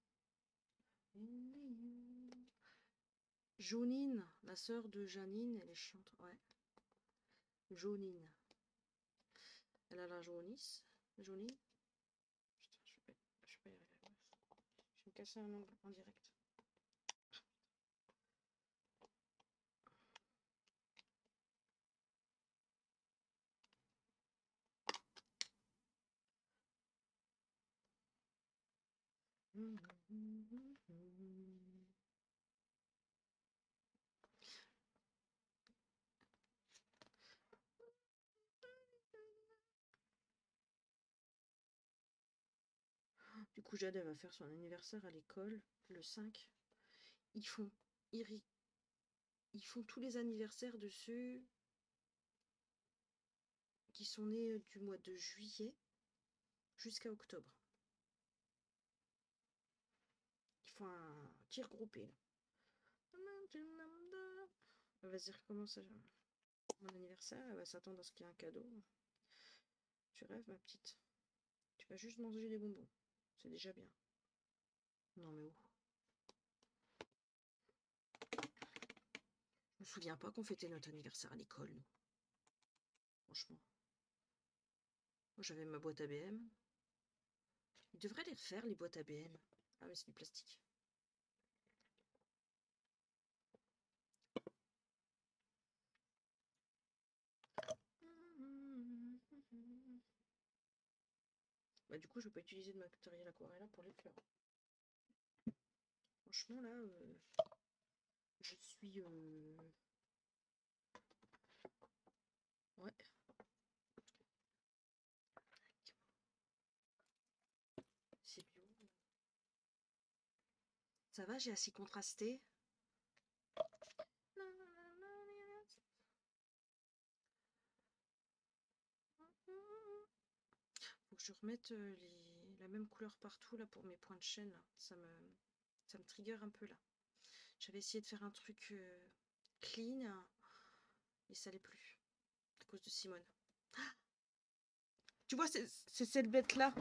Jonine, la sœur de Janine, elle est chiante. Ouais. Jonine. Elle a la jaunisse. Jonine. Putain, je vais pas y arriver. Je vais me casser un ongle en direct. Du coup, Jade, elle va faire son anniversaire à l'école le 5. Ils font, ils, ils font tous les anniversaires de ceux qui sont nés du mois de juillet jusqu'à octobre. Ils font un tir groupé. Elle va se dire comment ça. Mon anniversaire, elle va s'attendre à ce qu'il y ait un cadeau. Tu rêves, ma petite. Tu vas juste manger des bonbons. C'est déjà bien. Non, mais où? Je me souviens pas qu'on fêtait notre anniversaire à l'école, nous. Franchement. Moi, j'avais ma boîte ABM. Ils devraient les refaire, les boîtes ABM. Ah, mais c'est du plastique. Bah du coup, je vais pas utiliser de matériel aquarella pour les fleurs. Franchement, là, je suis... Ouais. C'est bio. Ça va, j'ai assez contrasté. Faut que je remette la même couleur partout là pour mes points de chaîne. Ça me trigger un peu là. J'avais essayé de faire un truc clean et ça l'est plus à cause de Simone. Tu vois, c'est cette bête là.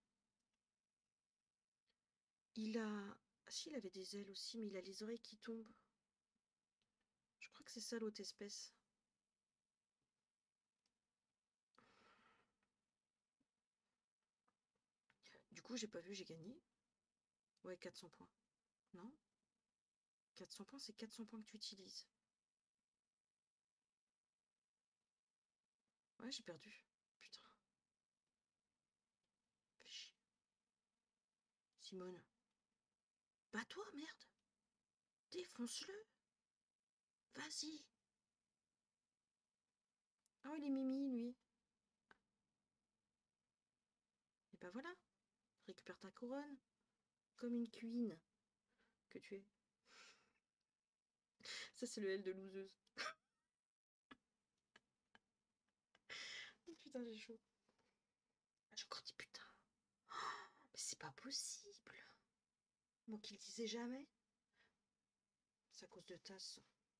Il a... Si, il avait des ailes aussi, mais il a les oreilles qui tombent. Je crois que c'est ça l'autre espèce. Du coup, j'ai pas vu, j'ai gagné. Ouais, 400 points. Non, 400 points, c'est 400 points que tu utilises. Ouais, j'ai perdu. Putain. Fais chier. Simone. Bats-toi, merde. Défonce-le. Vas-y. Oh, il est mimi, lui. Et bah voilà. Récupère ta couronne. Comme une queen que tu es. Ça, c'est le L de loseuse. Oh, putain, j'ai chaud. Ah, j'ai encore dit putain. Mais c'est pas possible. Moi qui le disais jamais. C'est à cause de tasse.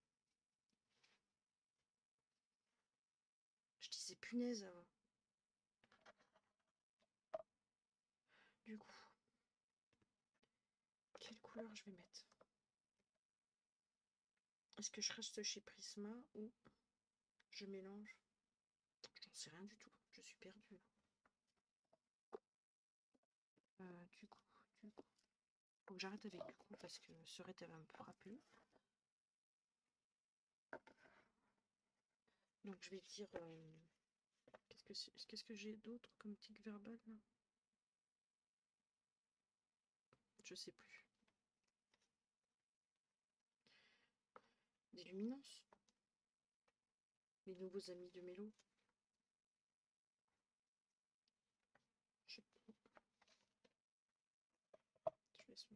Je disais punaise avant. Du coup, quelle couleur je vais mettre? Est-ce que je reste chez Prisma ou je mélange? J'en sais rien du tout. Je suis perdue. Du coup, faut que j'arrête avec du coup parce que Serette elle va me frapper. Donc je vais dire qu'est-ce que j'ai d'autre comme tic verbal là? Je sais plus. Des luminances. Les nouveaux amis de Mélo. Je sais pas. Je laisse.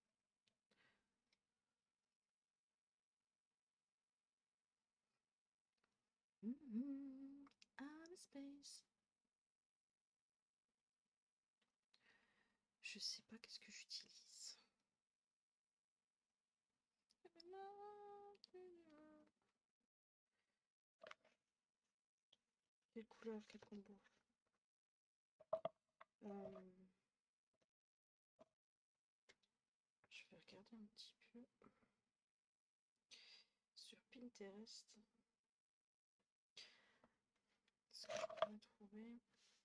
Outer space. Je sais pas qu'est-ce que j'utilise. Quelle couleur, quel combo? Je vais regarder un petit peu sur Pinterest ce que je pourrais trouver.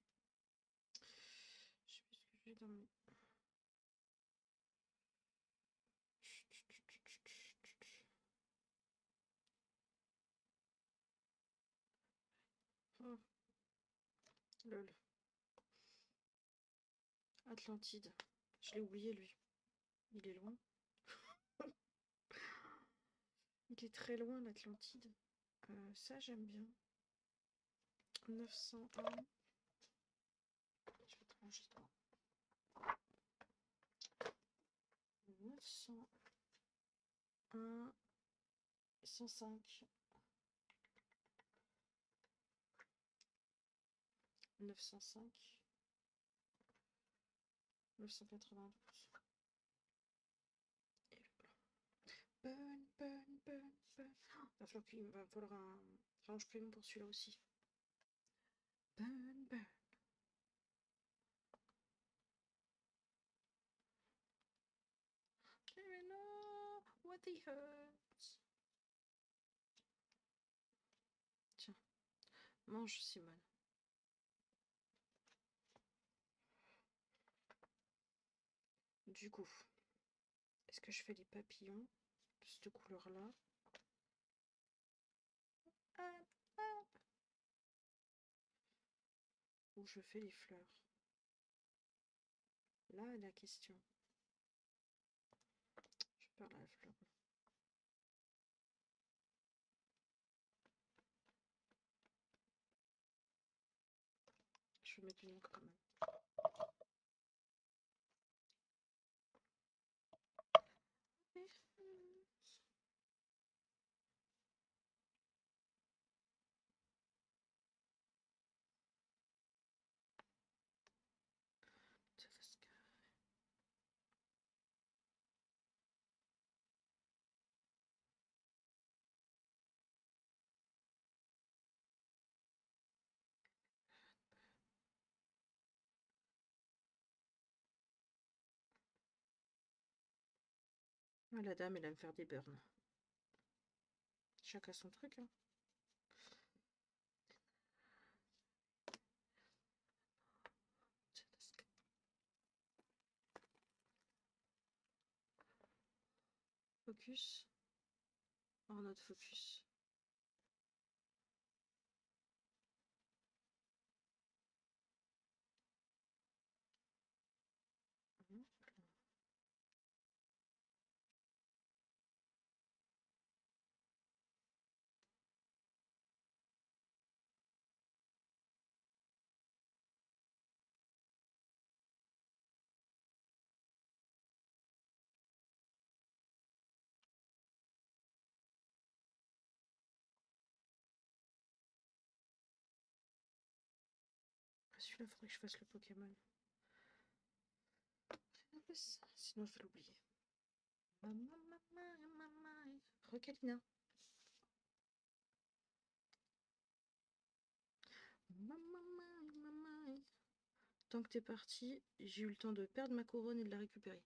Je sais plus ce que j'ai dans mes... Oh, lol. Atlantide. Je l'ai oublié lui. Il est loin. Il est très loin l'Atlantide. Ça j'aime bien. 901. Je vais te ranger toi. 901. 105. 905. 992. Et le blanc. Burn, burn, burn, burn. Oh, il va falloir un range premium pour celui-là aussi. Burn, burn. No, what the hurts. Tiens, mange Simone. Du coup, est-ce que je fais les papillons de cette couleur-là? Hop. Ou je fais les fleurs? Là est la question. Je perds la fleur. Je vais mettre une encre quand même. Ah, la dame, elle aime faire des burns. Chacun son truc, hein. Focus. En notre focus. Celui-là, faudrait que je fasse le Pokémon. Sinon, je vais l'oublier. Recalina. Tant que t'es parti, j'ai eu le temps de perdre ma couronne et de la récupérer.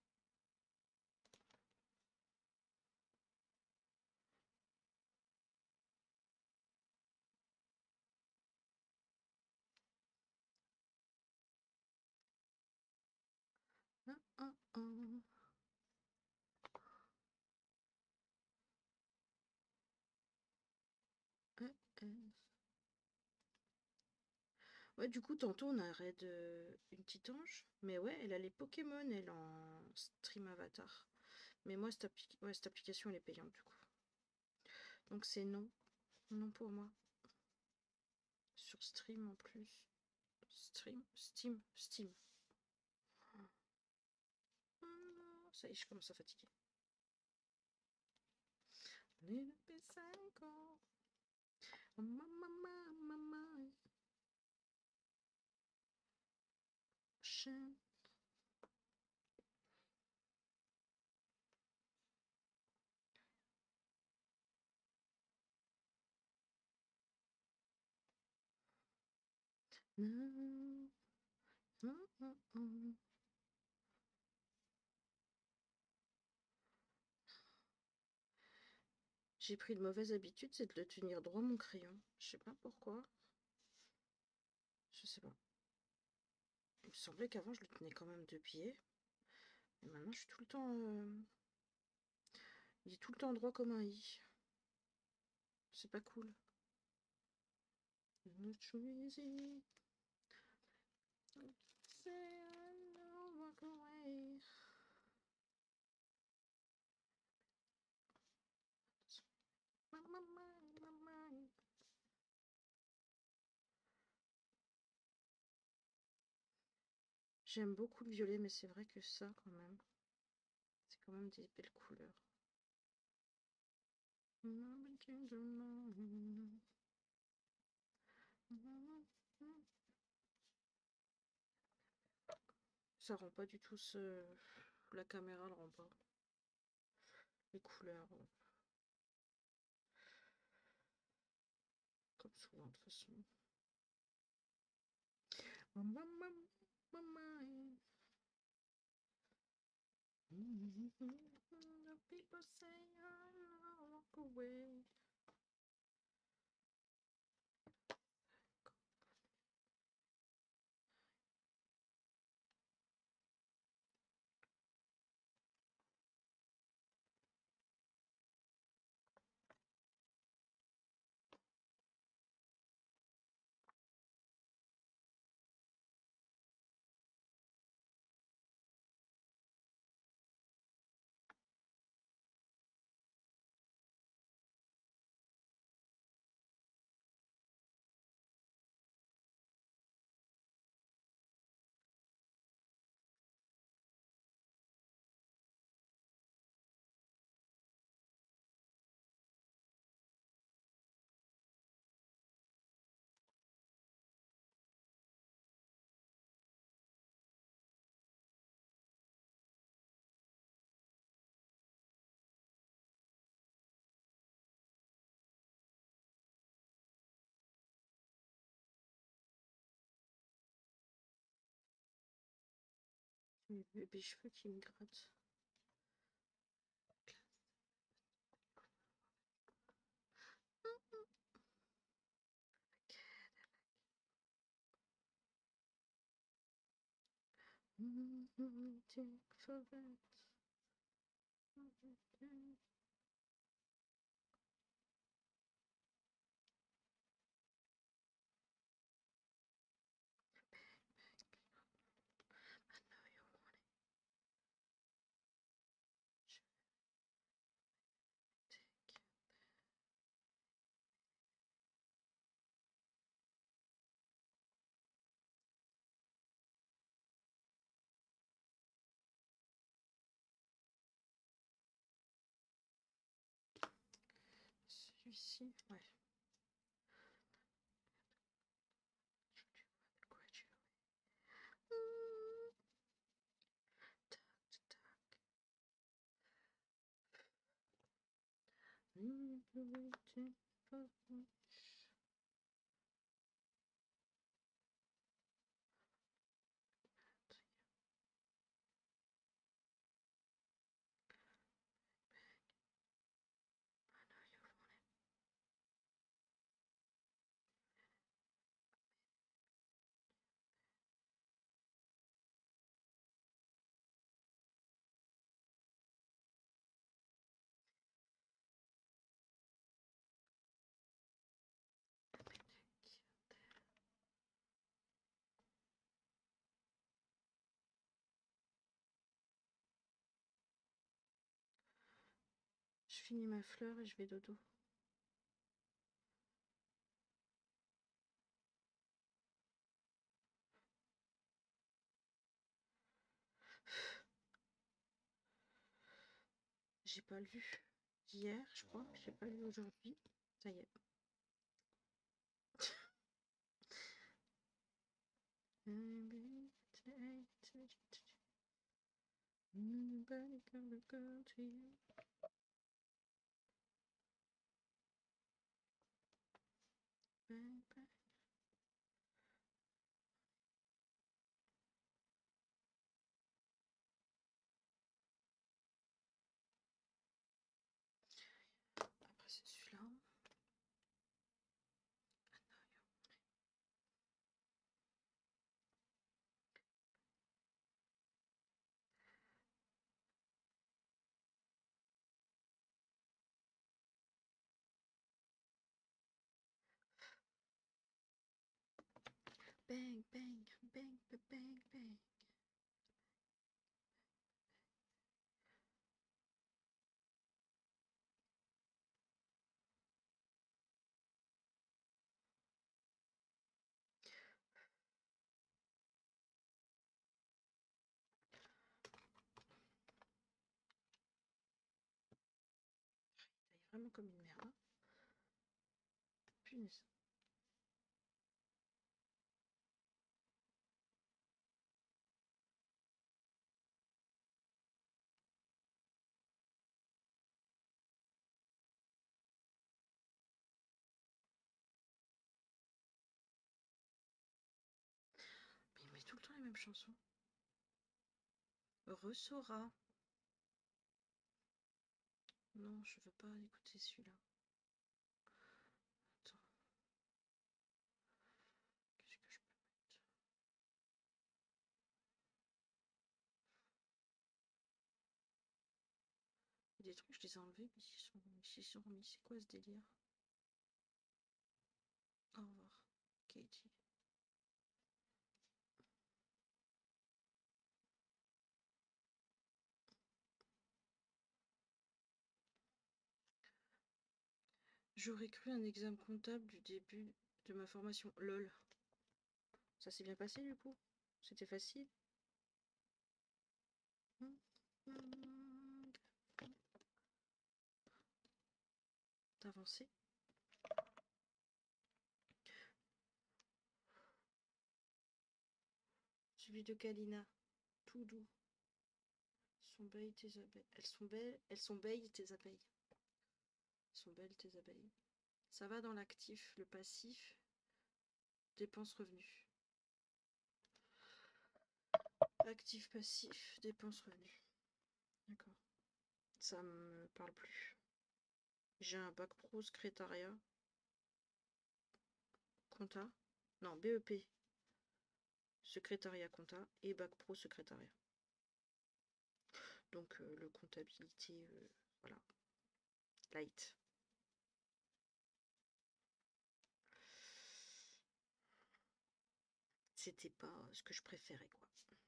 Ah, ah, ah. Ouais, du coup, tantôt, on a raid une petite ange. Mais ouais, elle a les Pokémon, elle, en stream avatar. Mais moi, cette application, elle est payante, du coup. Donc, c'est non. Non pour moi. Sur stream, en plus. Steam. Ça y est, je commence à fatiguer. J'ai pris une mauvaise habitude, c'est de le tenir droit mon crayon. Je sais pas pourquoi. Je sais pas. Il me semblait qu'avant je le tenais quand même de pied. Et maintenant je suis tout le temps... Il est tout le temps droit comme un i. C'est pas cool. J'aime beaucoup le violet, mais c'est vrai que ça, quand même, c'est quand même des belles couleurs. Ça rend pas du tout ce... La caméra le rend pas. Les couleurs. Comme souvent, de toute façon. People say I walk away. Mes bébés cheveux qui me grattent. Celui-ci, ouais. Je finis ma fleur et je vais dodo. J'ai pas lu hier, je crois. J'ai pas lu aujourd'hui. Ça y est. Nobody gonna go to you. Bang, bang. Après c'est celui-là. Bang, bang, bang, bang, bang, bang. Il taille vraiment comme une merde. Punaise. Mais il met tout le temps les mêmes chansons. Ressora. Non, je veux pas écouter celui-là. Attends. Qu'est-ce que je peux mettre? Il y a des trucs, je les ai enlevés, mais ils s'y sont remis. C'est quoi ce délire? Au revoir, Katie. J'aurais cru un examen comptable du début de ma formation. LOL. Ça s'est bien passé du coup? C'était facile? T'as avancé? Celui de Kalina. Tout doux. Sont belles tes abeilles. Elles sont belles tes abeilles. Sont belles tes abeilles. Ça va dans l'actif, le passif, dépenses revenus. Actif, passif, dépenses, revenus. D'accord. Ça me parle plus. J'ai un bac pro secrétariat. Compta. Non, BEP. Secrétariat compta et bac pro secrétariat. Donc le comptabilité, voilà. Light. C'était pas ce que je préférais, quoi.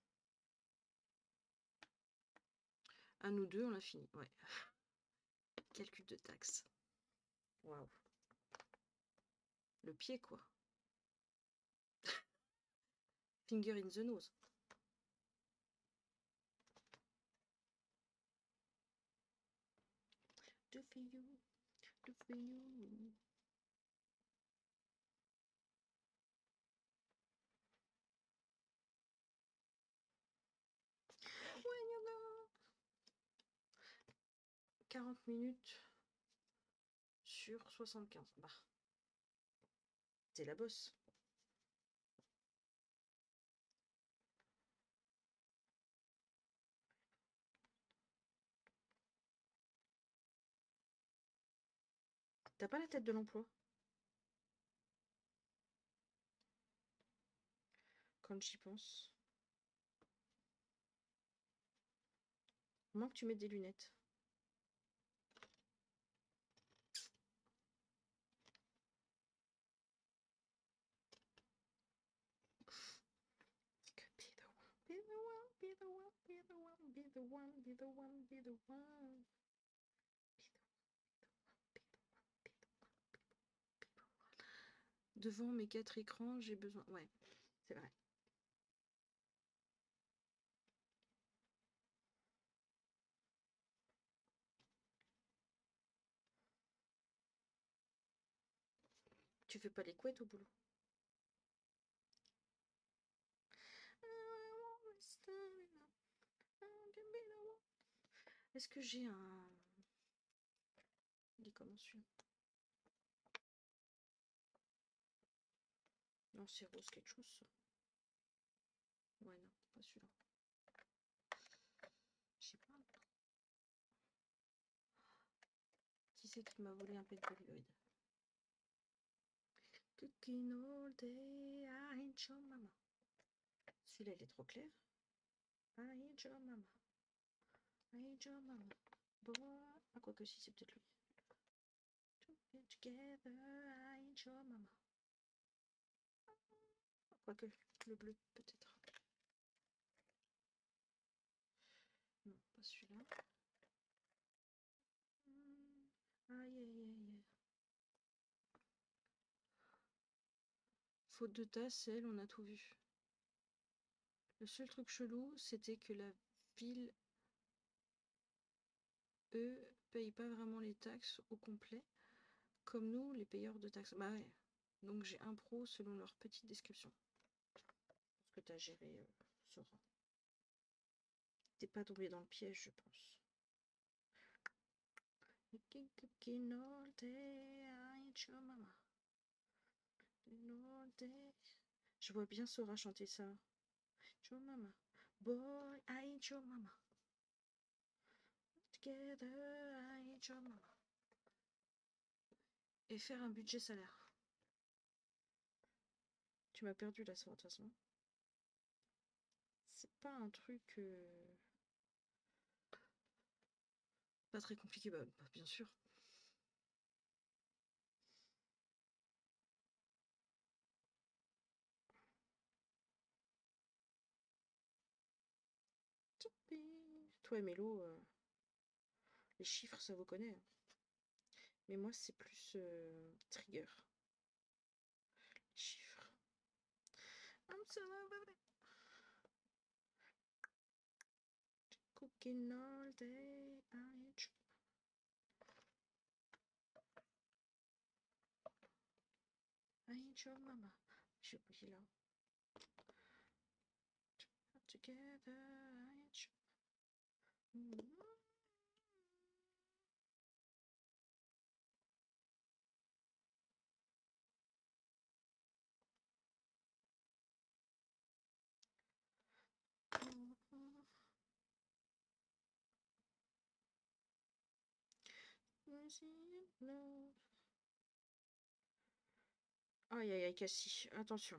Un ou deux, on l'a fini, ouais. Calcul de taxes. Waouh. Le pied, quoi. Finger in the nose. Do for you, do for you. When you go. 40 minutes sur 75. Bah. C'est la bosse. T'as pas la tête de l'emploi? Quand j'y pense. Au moins que tu mettes des lunettes. Be the one, be the one, be the one, be the one, be the one, be the one. Devant mes 4 écrans, j'ai besoin. Ouais, c'est vrai. Tu fais pas les couettes au boulot? Est-ce que j'ai un... Il est comment celui-là? Non, c'est rose quelque chose, ça. Ouais, non, pas celui-là. Je sais pas. Qui c'est qui m'a volé un pet de Bollywood? Cooking all day, I ain't your mama. Celui-là, il est trop clair. I ain't your mama. I ain't your mama. Boy. Ah, quoi que si, c'est peut-être lui. Together, I ain't your mama. Quoique, le bleu, peut-être. Non, pas celui-là. Aïe, aïe, aïe. Faute de tasse, elle, on a tout vu. Le seul truc chelou, c'était que la ville, eux, payent pas vraiment les taxes au complet, comme nous, les payeurs de taxes. Bah ouais. Donc j'ai un pro selon leur petite description. Parce que t'as géré Sora. T'es pas tombé dans le piège, je pense. Je vois bien Sora chanter ça. Your mama. Boy, I ain't your mama. Together, I ain't your mama. Et faire un budget salaire. Tu m'as perdu là, ça, de toute façon. C'est pas un truc... pas très compliqué, bah, bien sûr. Toi et Mélo, les chiffres, ça vous connaît. Hein. Mais moi, c'est plus trigger. Les chiffres. I'm so cooking all day. I ain't your mama. Je suis là. Together, I ain't your... Aïe aïe aïe, Cassie, attention.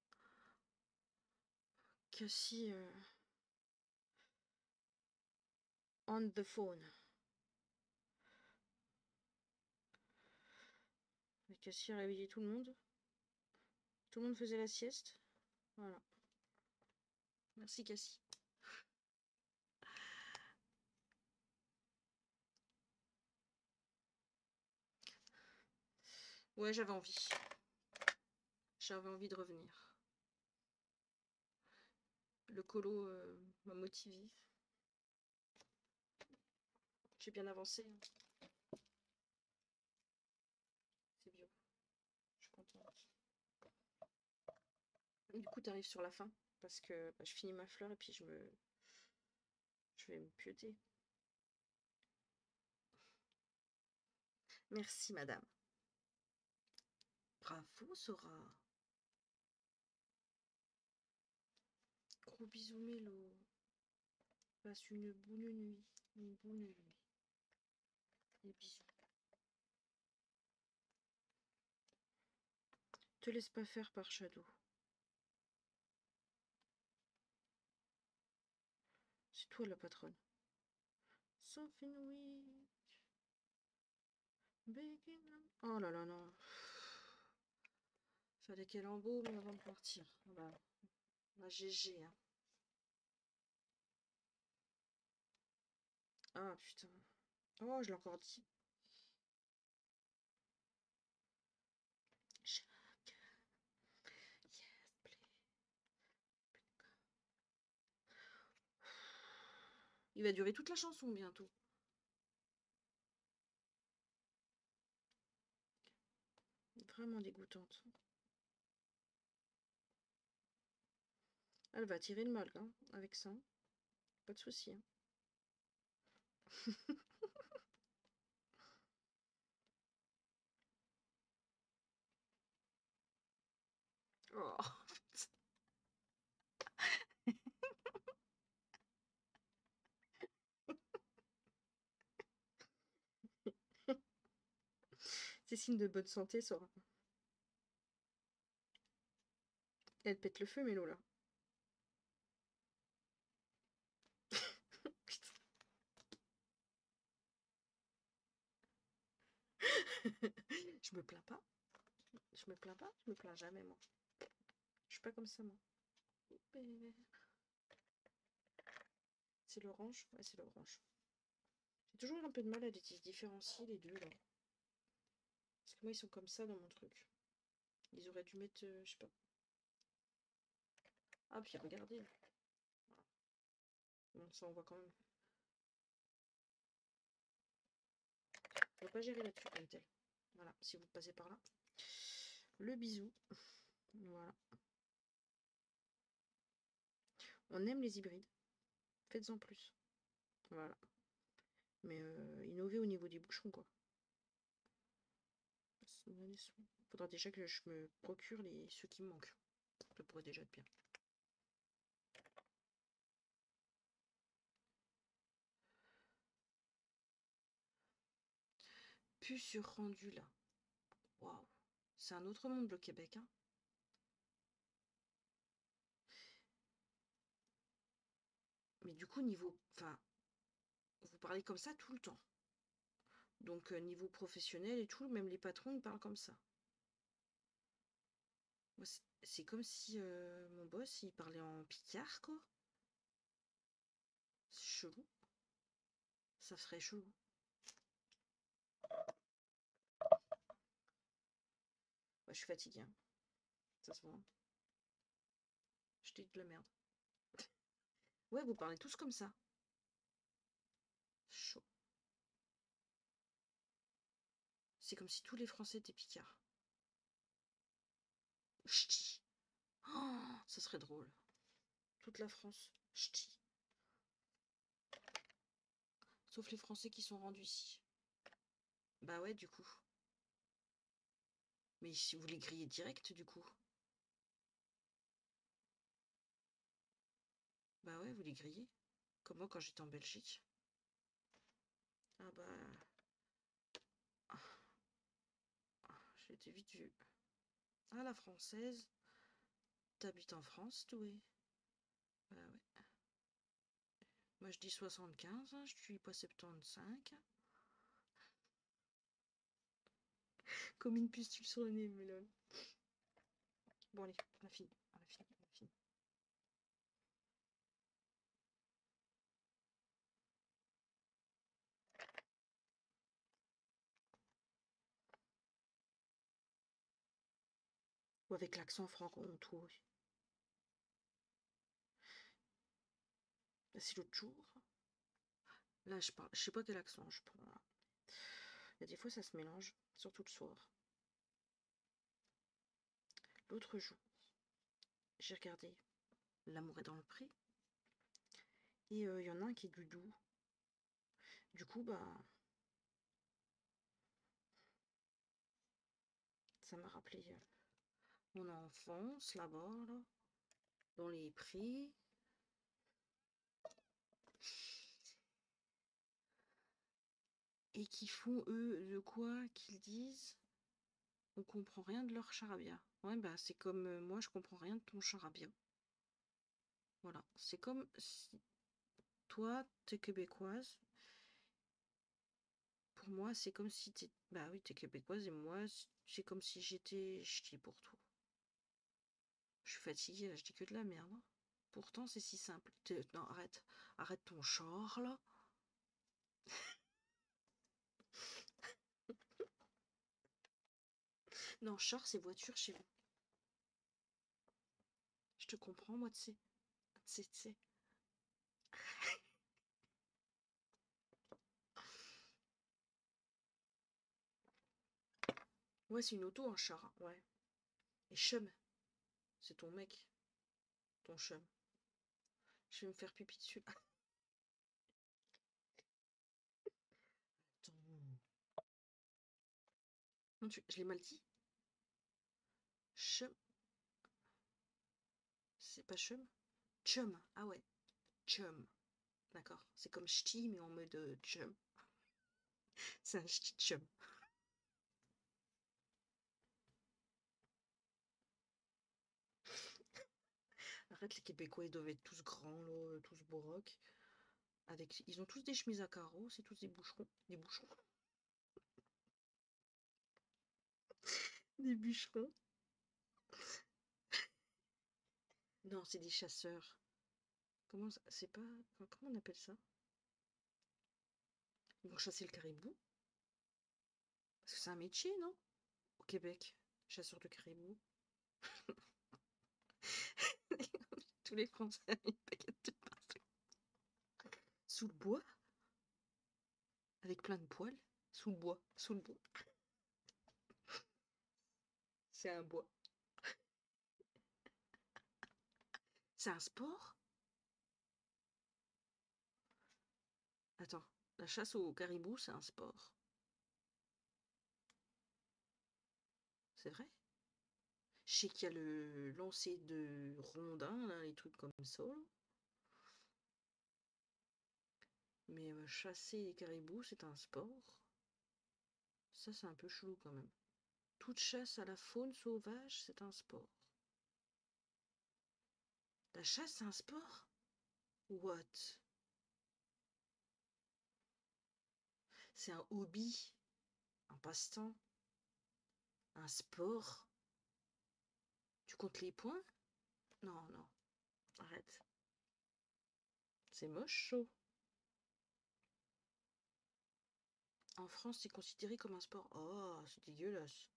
Cassie on the phone. Cassie a réveillé tout le monde. Tout le monde faisait la sieste. Voilà. Merci Cassie. Ouais, j'avais envie. J'avais envie de revenir. Le colo m'a motivé. J'ai bien avancé. C'est bio. Je suis contente. Du coup, tu arrives sur la fin. Parce que bah, je finis ma fleur et puis je vais me pioter. Merci madame. Bravo Sora. Gros bisous Mélo. Passe une bonne nuit. Une bonne nuit. Des bisous. Te laisse pas faire par Shadow. C'est toi la patronne. Something weak. Oh là là non. Fallait qu'elle embaume avant de partir. Voilà. La GG hein. Ah putain. Oh je l'ai encore dit. Il va durer toute la chanson bientôt. Vraiment dégoûtante. Elle va tirer le mal hein, avec ça. Pas de souci. Hein. Oh. C'est signe de bonne santé, Sora. Elle pète le feu, Mélo, là. Je me plains pas. Je me plains pas. Je me plains jamais, moi. Je suis pas comme ça, moi. C'est l'orange? Ouais, c'est l'orange. J'ai toujours un peu de mal à différencier les deux, là. Parce que moi, ils sont comme ça dans mon truc. Ils auraient dû mettre, je sais pas. Ah, puis regardez. Voilà. Bon, ça, on voit quand même. On va pas gérer là-dessus comme tel. Voilà, si vous passez par là. Le bisou. Voilà. On aime les hybrides. Faites-en plus. Voilà. Mais innover au niveau des bouchons, quoi. Faudra déjà que je me procure ceux qui me manquent. Ça pourrait déjà être bien. Plus sur rendu là. Waouh. C'est un autre monde le Québec, hein. Mais du coup, niveau. Enfin, vous parlez comme ça tout le temps. Donc, niveau professionnel et tout, même les patrons, ils parlent comme ça. C'est comme si mon boss, il parlait en picard, quoi. C'est chelou. Ça serait chelou. Ouais, je suis fatiguée. Hein. Ça se voit. Je dis de la merde. Ouais, vous parlez tous comme ça. Chaud. C'est comme si tous les Français étaient picards. Ch'ti. Oh, ça serait drôle. Toute la France. Ch'ti. Sauf les Français qui sont rendus ici. Bah ouais, du coup. Mais si vous les grillez direct, du coup. Bah ouais, vous les grillez. Comme moi quand j'étais en Belgique. Ah bah... t'es vite vu. Ah, la française. T'habites en France, toi? Bah ouais. Moi, je dis 75, hein, je suis pas 75. Comme une pustule sur le nez, Melon. Bon, allez, on a fini. On a fini. On a fini. Ou avec l'accent franc-comtois. C'est l'autre jour. Là, je parle. Je sais pas quel accent je prends. Là. Il y a des fois, ça se mélange, surtout le soir. L'autre jour, j'ai regardé L'amour est dans le pré. Et il y en a un qui est du doux. Du coup, bah, ça m'a rappelé mon enfance là-bas, là, dans les prés. Et qui font, eux, de quoi qu'ils disent, on comprend rien de leur charabia. Ouais, bah, c'est comme moi, je comprends rien de ton charabia. Voilà, c'est comme si toi, t'es québécoise. Pour moi, c'est comme si t'es... Bah oui, t'es québécoise et moi, c'est comme si j'étais ch'ti pour toi. Je suis fatiguée, là, je dis que de la merde. Hein. Pourtant, c'est si simple. Non, arrête. Arrête ton char, là. Non, char, c'est voiture chez vous. Je te comprends, moi, tu sais. Tu sais. Ouais, c'est une auto, un char. Ouais. Et chum, c'est ton mec. Ton chum. Je vais me faire pipi dessus. Attends. Non, je l'ai mal dit. Chum. C'est pas chum. Chum. Ah ouais. Chum. D'accord. C'est comme ch'ti, mais en mode chum. C'est un ch'ti chum. Arrête, les Québécois, ils doivent être tous grands, là, tous borocs. Ils ont tous des chemises à carreaux, c'est tous des boucherons. Des boucherons. Des bûcherons. Non, c'est des chasseurs. C'est pas... Comment on appelle ça? Ils vont chasser le caribou. Parce que c'est un métier, non? Au Québec. Chasseur de caribou. Tous les Français avaient une baguette de pain. Sous le bois? Avec plein de poils? Sous le bois. Sous le bois. C'est un bois. C'est un sport? Attends. La chasse au caribou, c'est un sport. C'est vrai? Je sais qu'il y a le lancer de rondins, là, les trucs comme ça. Là. Mais chasser les caribous, c'est un sport. Ça, c'est un peu chelou quand même. Toute chasse à la faune sauvage, c'est un sport. La chasse, c'est un sport? What? C'est un hobby, un passe-temps, un sport. Tu comptes les points? Non, non, arrête. C'est moche, chaud. En France, c'est considéré comme un sport. Oh, c'est dégueulasse.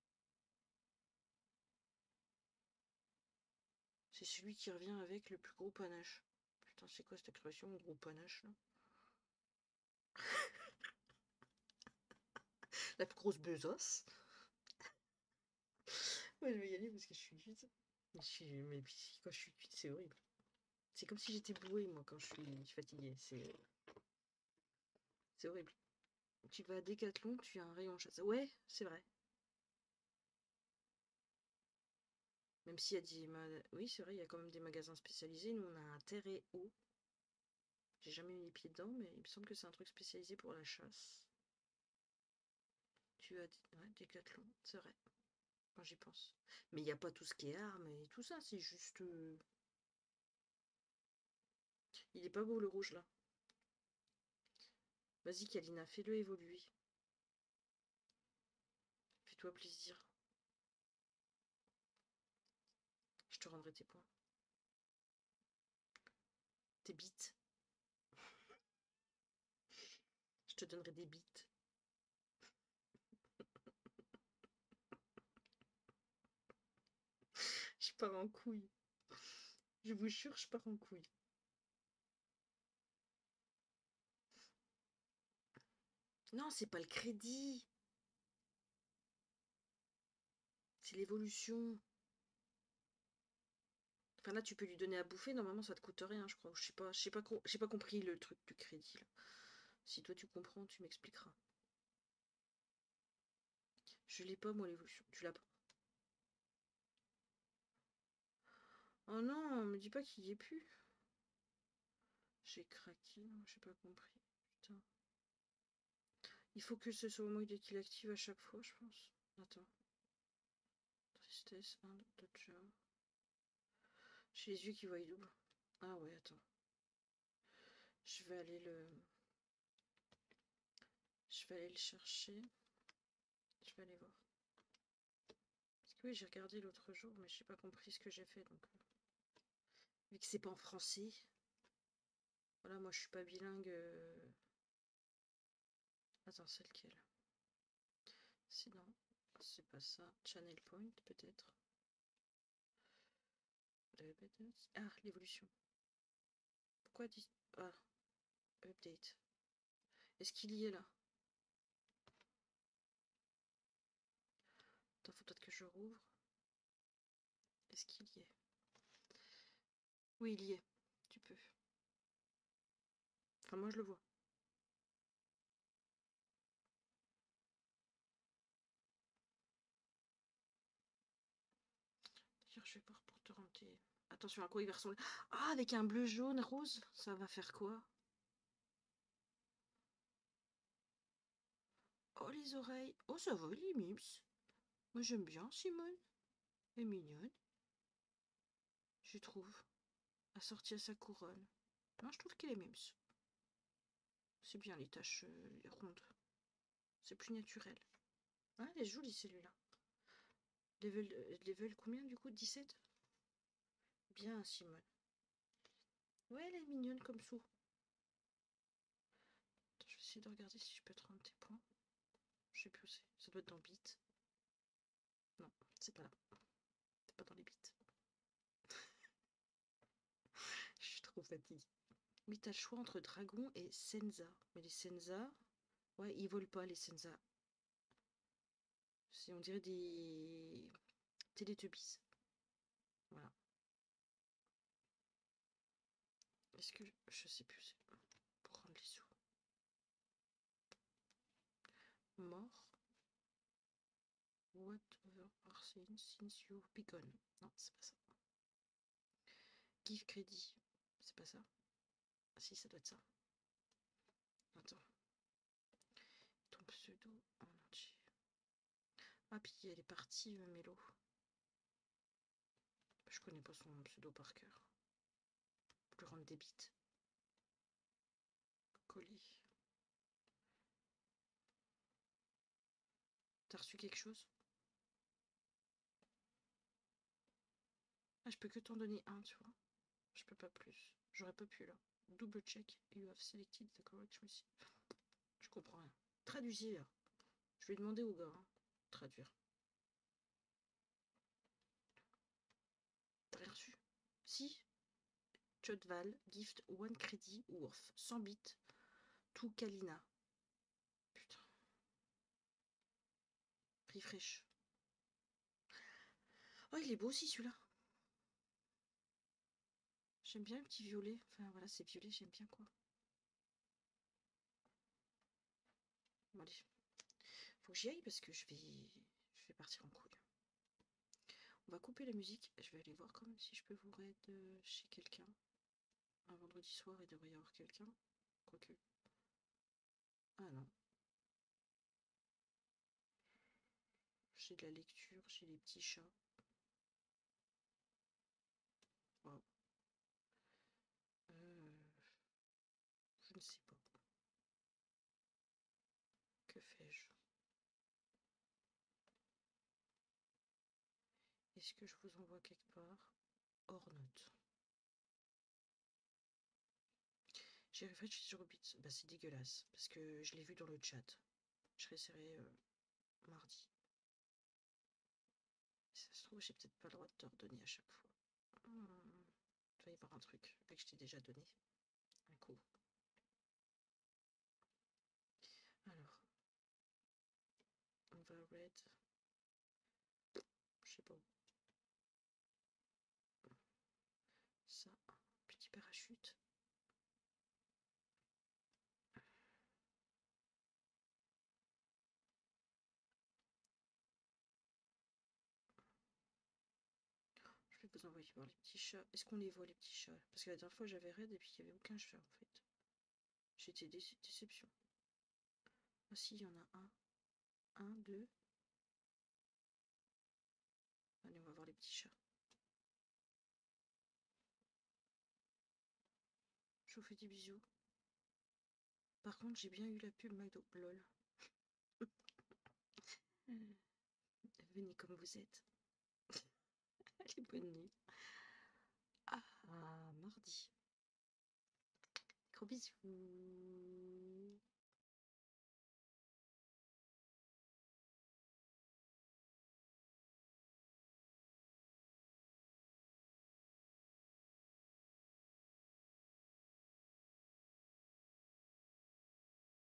C'est celui qui revient avec le plus gros panache. Putain, c'est quoi cette expression, gros panache, là? La plus grosse besace. Ouais, je vais y aller parce que je suis cuite. Mais puis, quand je suis cuite, c'est horrible. C'est comme si j'étais bouée, moi, quand je suis fatiguée. C'est horrible. Tu vas à Decathlon, tu as un rayon chasse. Ouais, c'est vrai. Même s'il y a Oui, c'est vrai, il y a quand même des magasins spécialisés. Nous, on a un terre et eau. J'ai jamais mis les pieds dedans, mais il me semble que c'est un truc spécialisé pour la chasse. Tu as... Ouais, Decathlon, c'est vrai. quand j'y pense. Mais il n'y a pas tout ce qui est armes et tout ça, c'est juste... Il est pas beau le rouge là. Vas-y Kalina, fais-le évoluer. Fais-toi plaisir. Je te rendrai tes points. Tes bits. Je te donnerai des bits. Je pars en couille. Je vous jure, je pars en couille. Non, c'est pas le crédit. C'est l'évolution. Enfin là, tu peux lui donner à bouffer. Normalement, ça te coûte rien, je crois. J'ai pas compris le truc du crédit là. Si toi tu comprends, tu m'expliqueras. Je l'ai pas moi l'évolution. Tu l'as pas? Oh non, me dis pas qu'il y est plus. J'ai craqué, j'ai pas compris. Putain. Il faut que ce soit moi qu'il active à chaque fois, je pense. Attends. Tristesse, un Dodger. J'ai les yeux qui voient double. Ah ouais, attends. Je vais aller le... Je vais aller le chercher. Je vais aller voir. Parce que oui, j'ai regardé l'autre jour, mais j'ai pas compris ce que j'ai fait. Donc, vu que c'est pas en français. Voilà, moi je suis pas bilingue. Attends, c'est lequel? Sinon, c'est pas ça. Channel Point, peut-être. Ah, l'évolution. Pourquoi dit... Ah, update. Est-ce qu'il y est là? Attends, faut peut-être que je rouvre. Est-ce qu'il y est? Oui, il y est. Tu peux. Enfin, moi je le vois. D'ailleurs, je vais voir pour te rentrer. Attention, à quoi il va ressembler? Ah, avec un bleu, jaune, rose. Ça va faire quoi? Oh, les oreilles. Oh, ça va, les mims. Moi, j'aime bien, Simone. Elle est mignonne. Je trouve. Assortie à sa couronne. Non, je trouve qu'elle est mims. C'est bien les taches rondes. C'est plus naturel. Ah, elle est jolie, celui-là. Level combien, du coup? 17? Bien, Simone. Ouais, elle est mignonne comme sou. Attends, je vais essayer de regarder si je peux te rendre tes points. Je sais plus où c'est. Ça doit être dans Bit. Non, c'est pas là. C'est pas dans les bits. Je suis trop fatiguée. Oui, t'as le choix entre Dragon et Senza. Mais les Senza, ouais, ils volent pas, les Senza. On dirait des Teletubbies. Voilà. Est-ce que... Je sais plus. Pour rendre les sous. Mort. Whatever are seen since you've begun. Non, c'est pas ça. Give crédit. C'est pas ça. Ah si, ça doit être ça. Attends. Ton pseudo en entier. Ah, puis elle est partie, Mélo. Je connais pas son pseudo par cœur. Pour lui rendre des bits. Colis. T'as reçu quelque chose? Ah, je peux que t'en donner un, tu vois. Je peux pas plus. J'aurais pas pu là. Double check. You have selected the correct receipt. Je comprends rien. Traduisez là. Je vais demander au gars. Hein. Traduire. T'as rien reçu? Si. Chotval, gift, one credit, worth 100 bits. To Kalina. Putain. Refresh. Oh, il est beau aussi celui-là. J'aime bien le petit violet. Enfin voilà, c'est violet, j'aime bien quoi. Bon, allez. Faut que j'y aille parce que je vais partir en couille. On va couper la musique. Je vais aller voir quand même si je peux vous raid chez quelqu'un. Un vendredi soir, il devrait y avoir quelqu'un. Quoique. Ah non. j'ai de la lecture, j'ai les petits chats. Wow. Je ne sais pas. Que fais-je? Est-ce que je vous envoie quelque part? Hors note. J'ai réfléchi sur Hobbit. Bah c'est dégueulasse. Parce que je l'ai vu dans le chat. Je réessayerai mardi. Si ça se trouve, j'ai peut-être pas le droit de te redonner à chaque fois. Il doit y avoir un truc, vu que je t'ai déjà donné un coup. Alors, on va red. Je sais pas où. Ça, petit parachute. Je vais vous envoyer voir les petits chats. Est-ce qu'on les voit, les petits chats? Parce que la dernière fois, j'avais raid et puis il n'y avait aucun chat, en fait. J'étais déception. Ah si, il y en a un. Un, deux. Allez, on va voir les petits chats. Je vous fais des bisous. Par contre, j'ai bien eu la pub McDo. Lol. Venez comme vous êtes. Allez, bonne nuit. Ah, mardi. Gros bisous.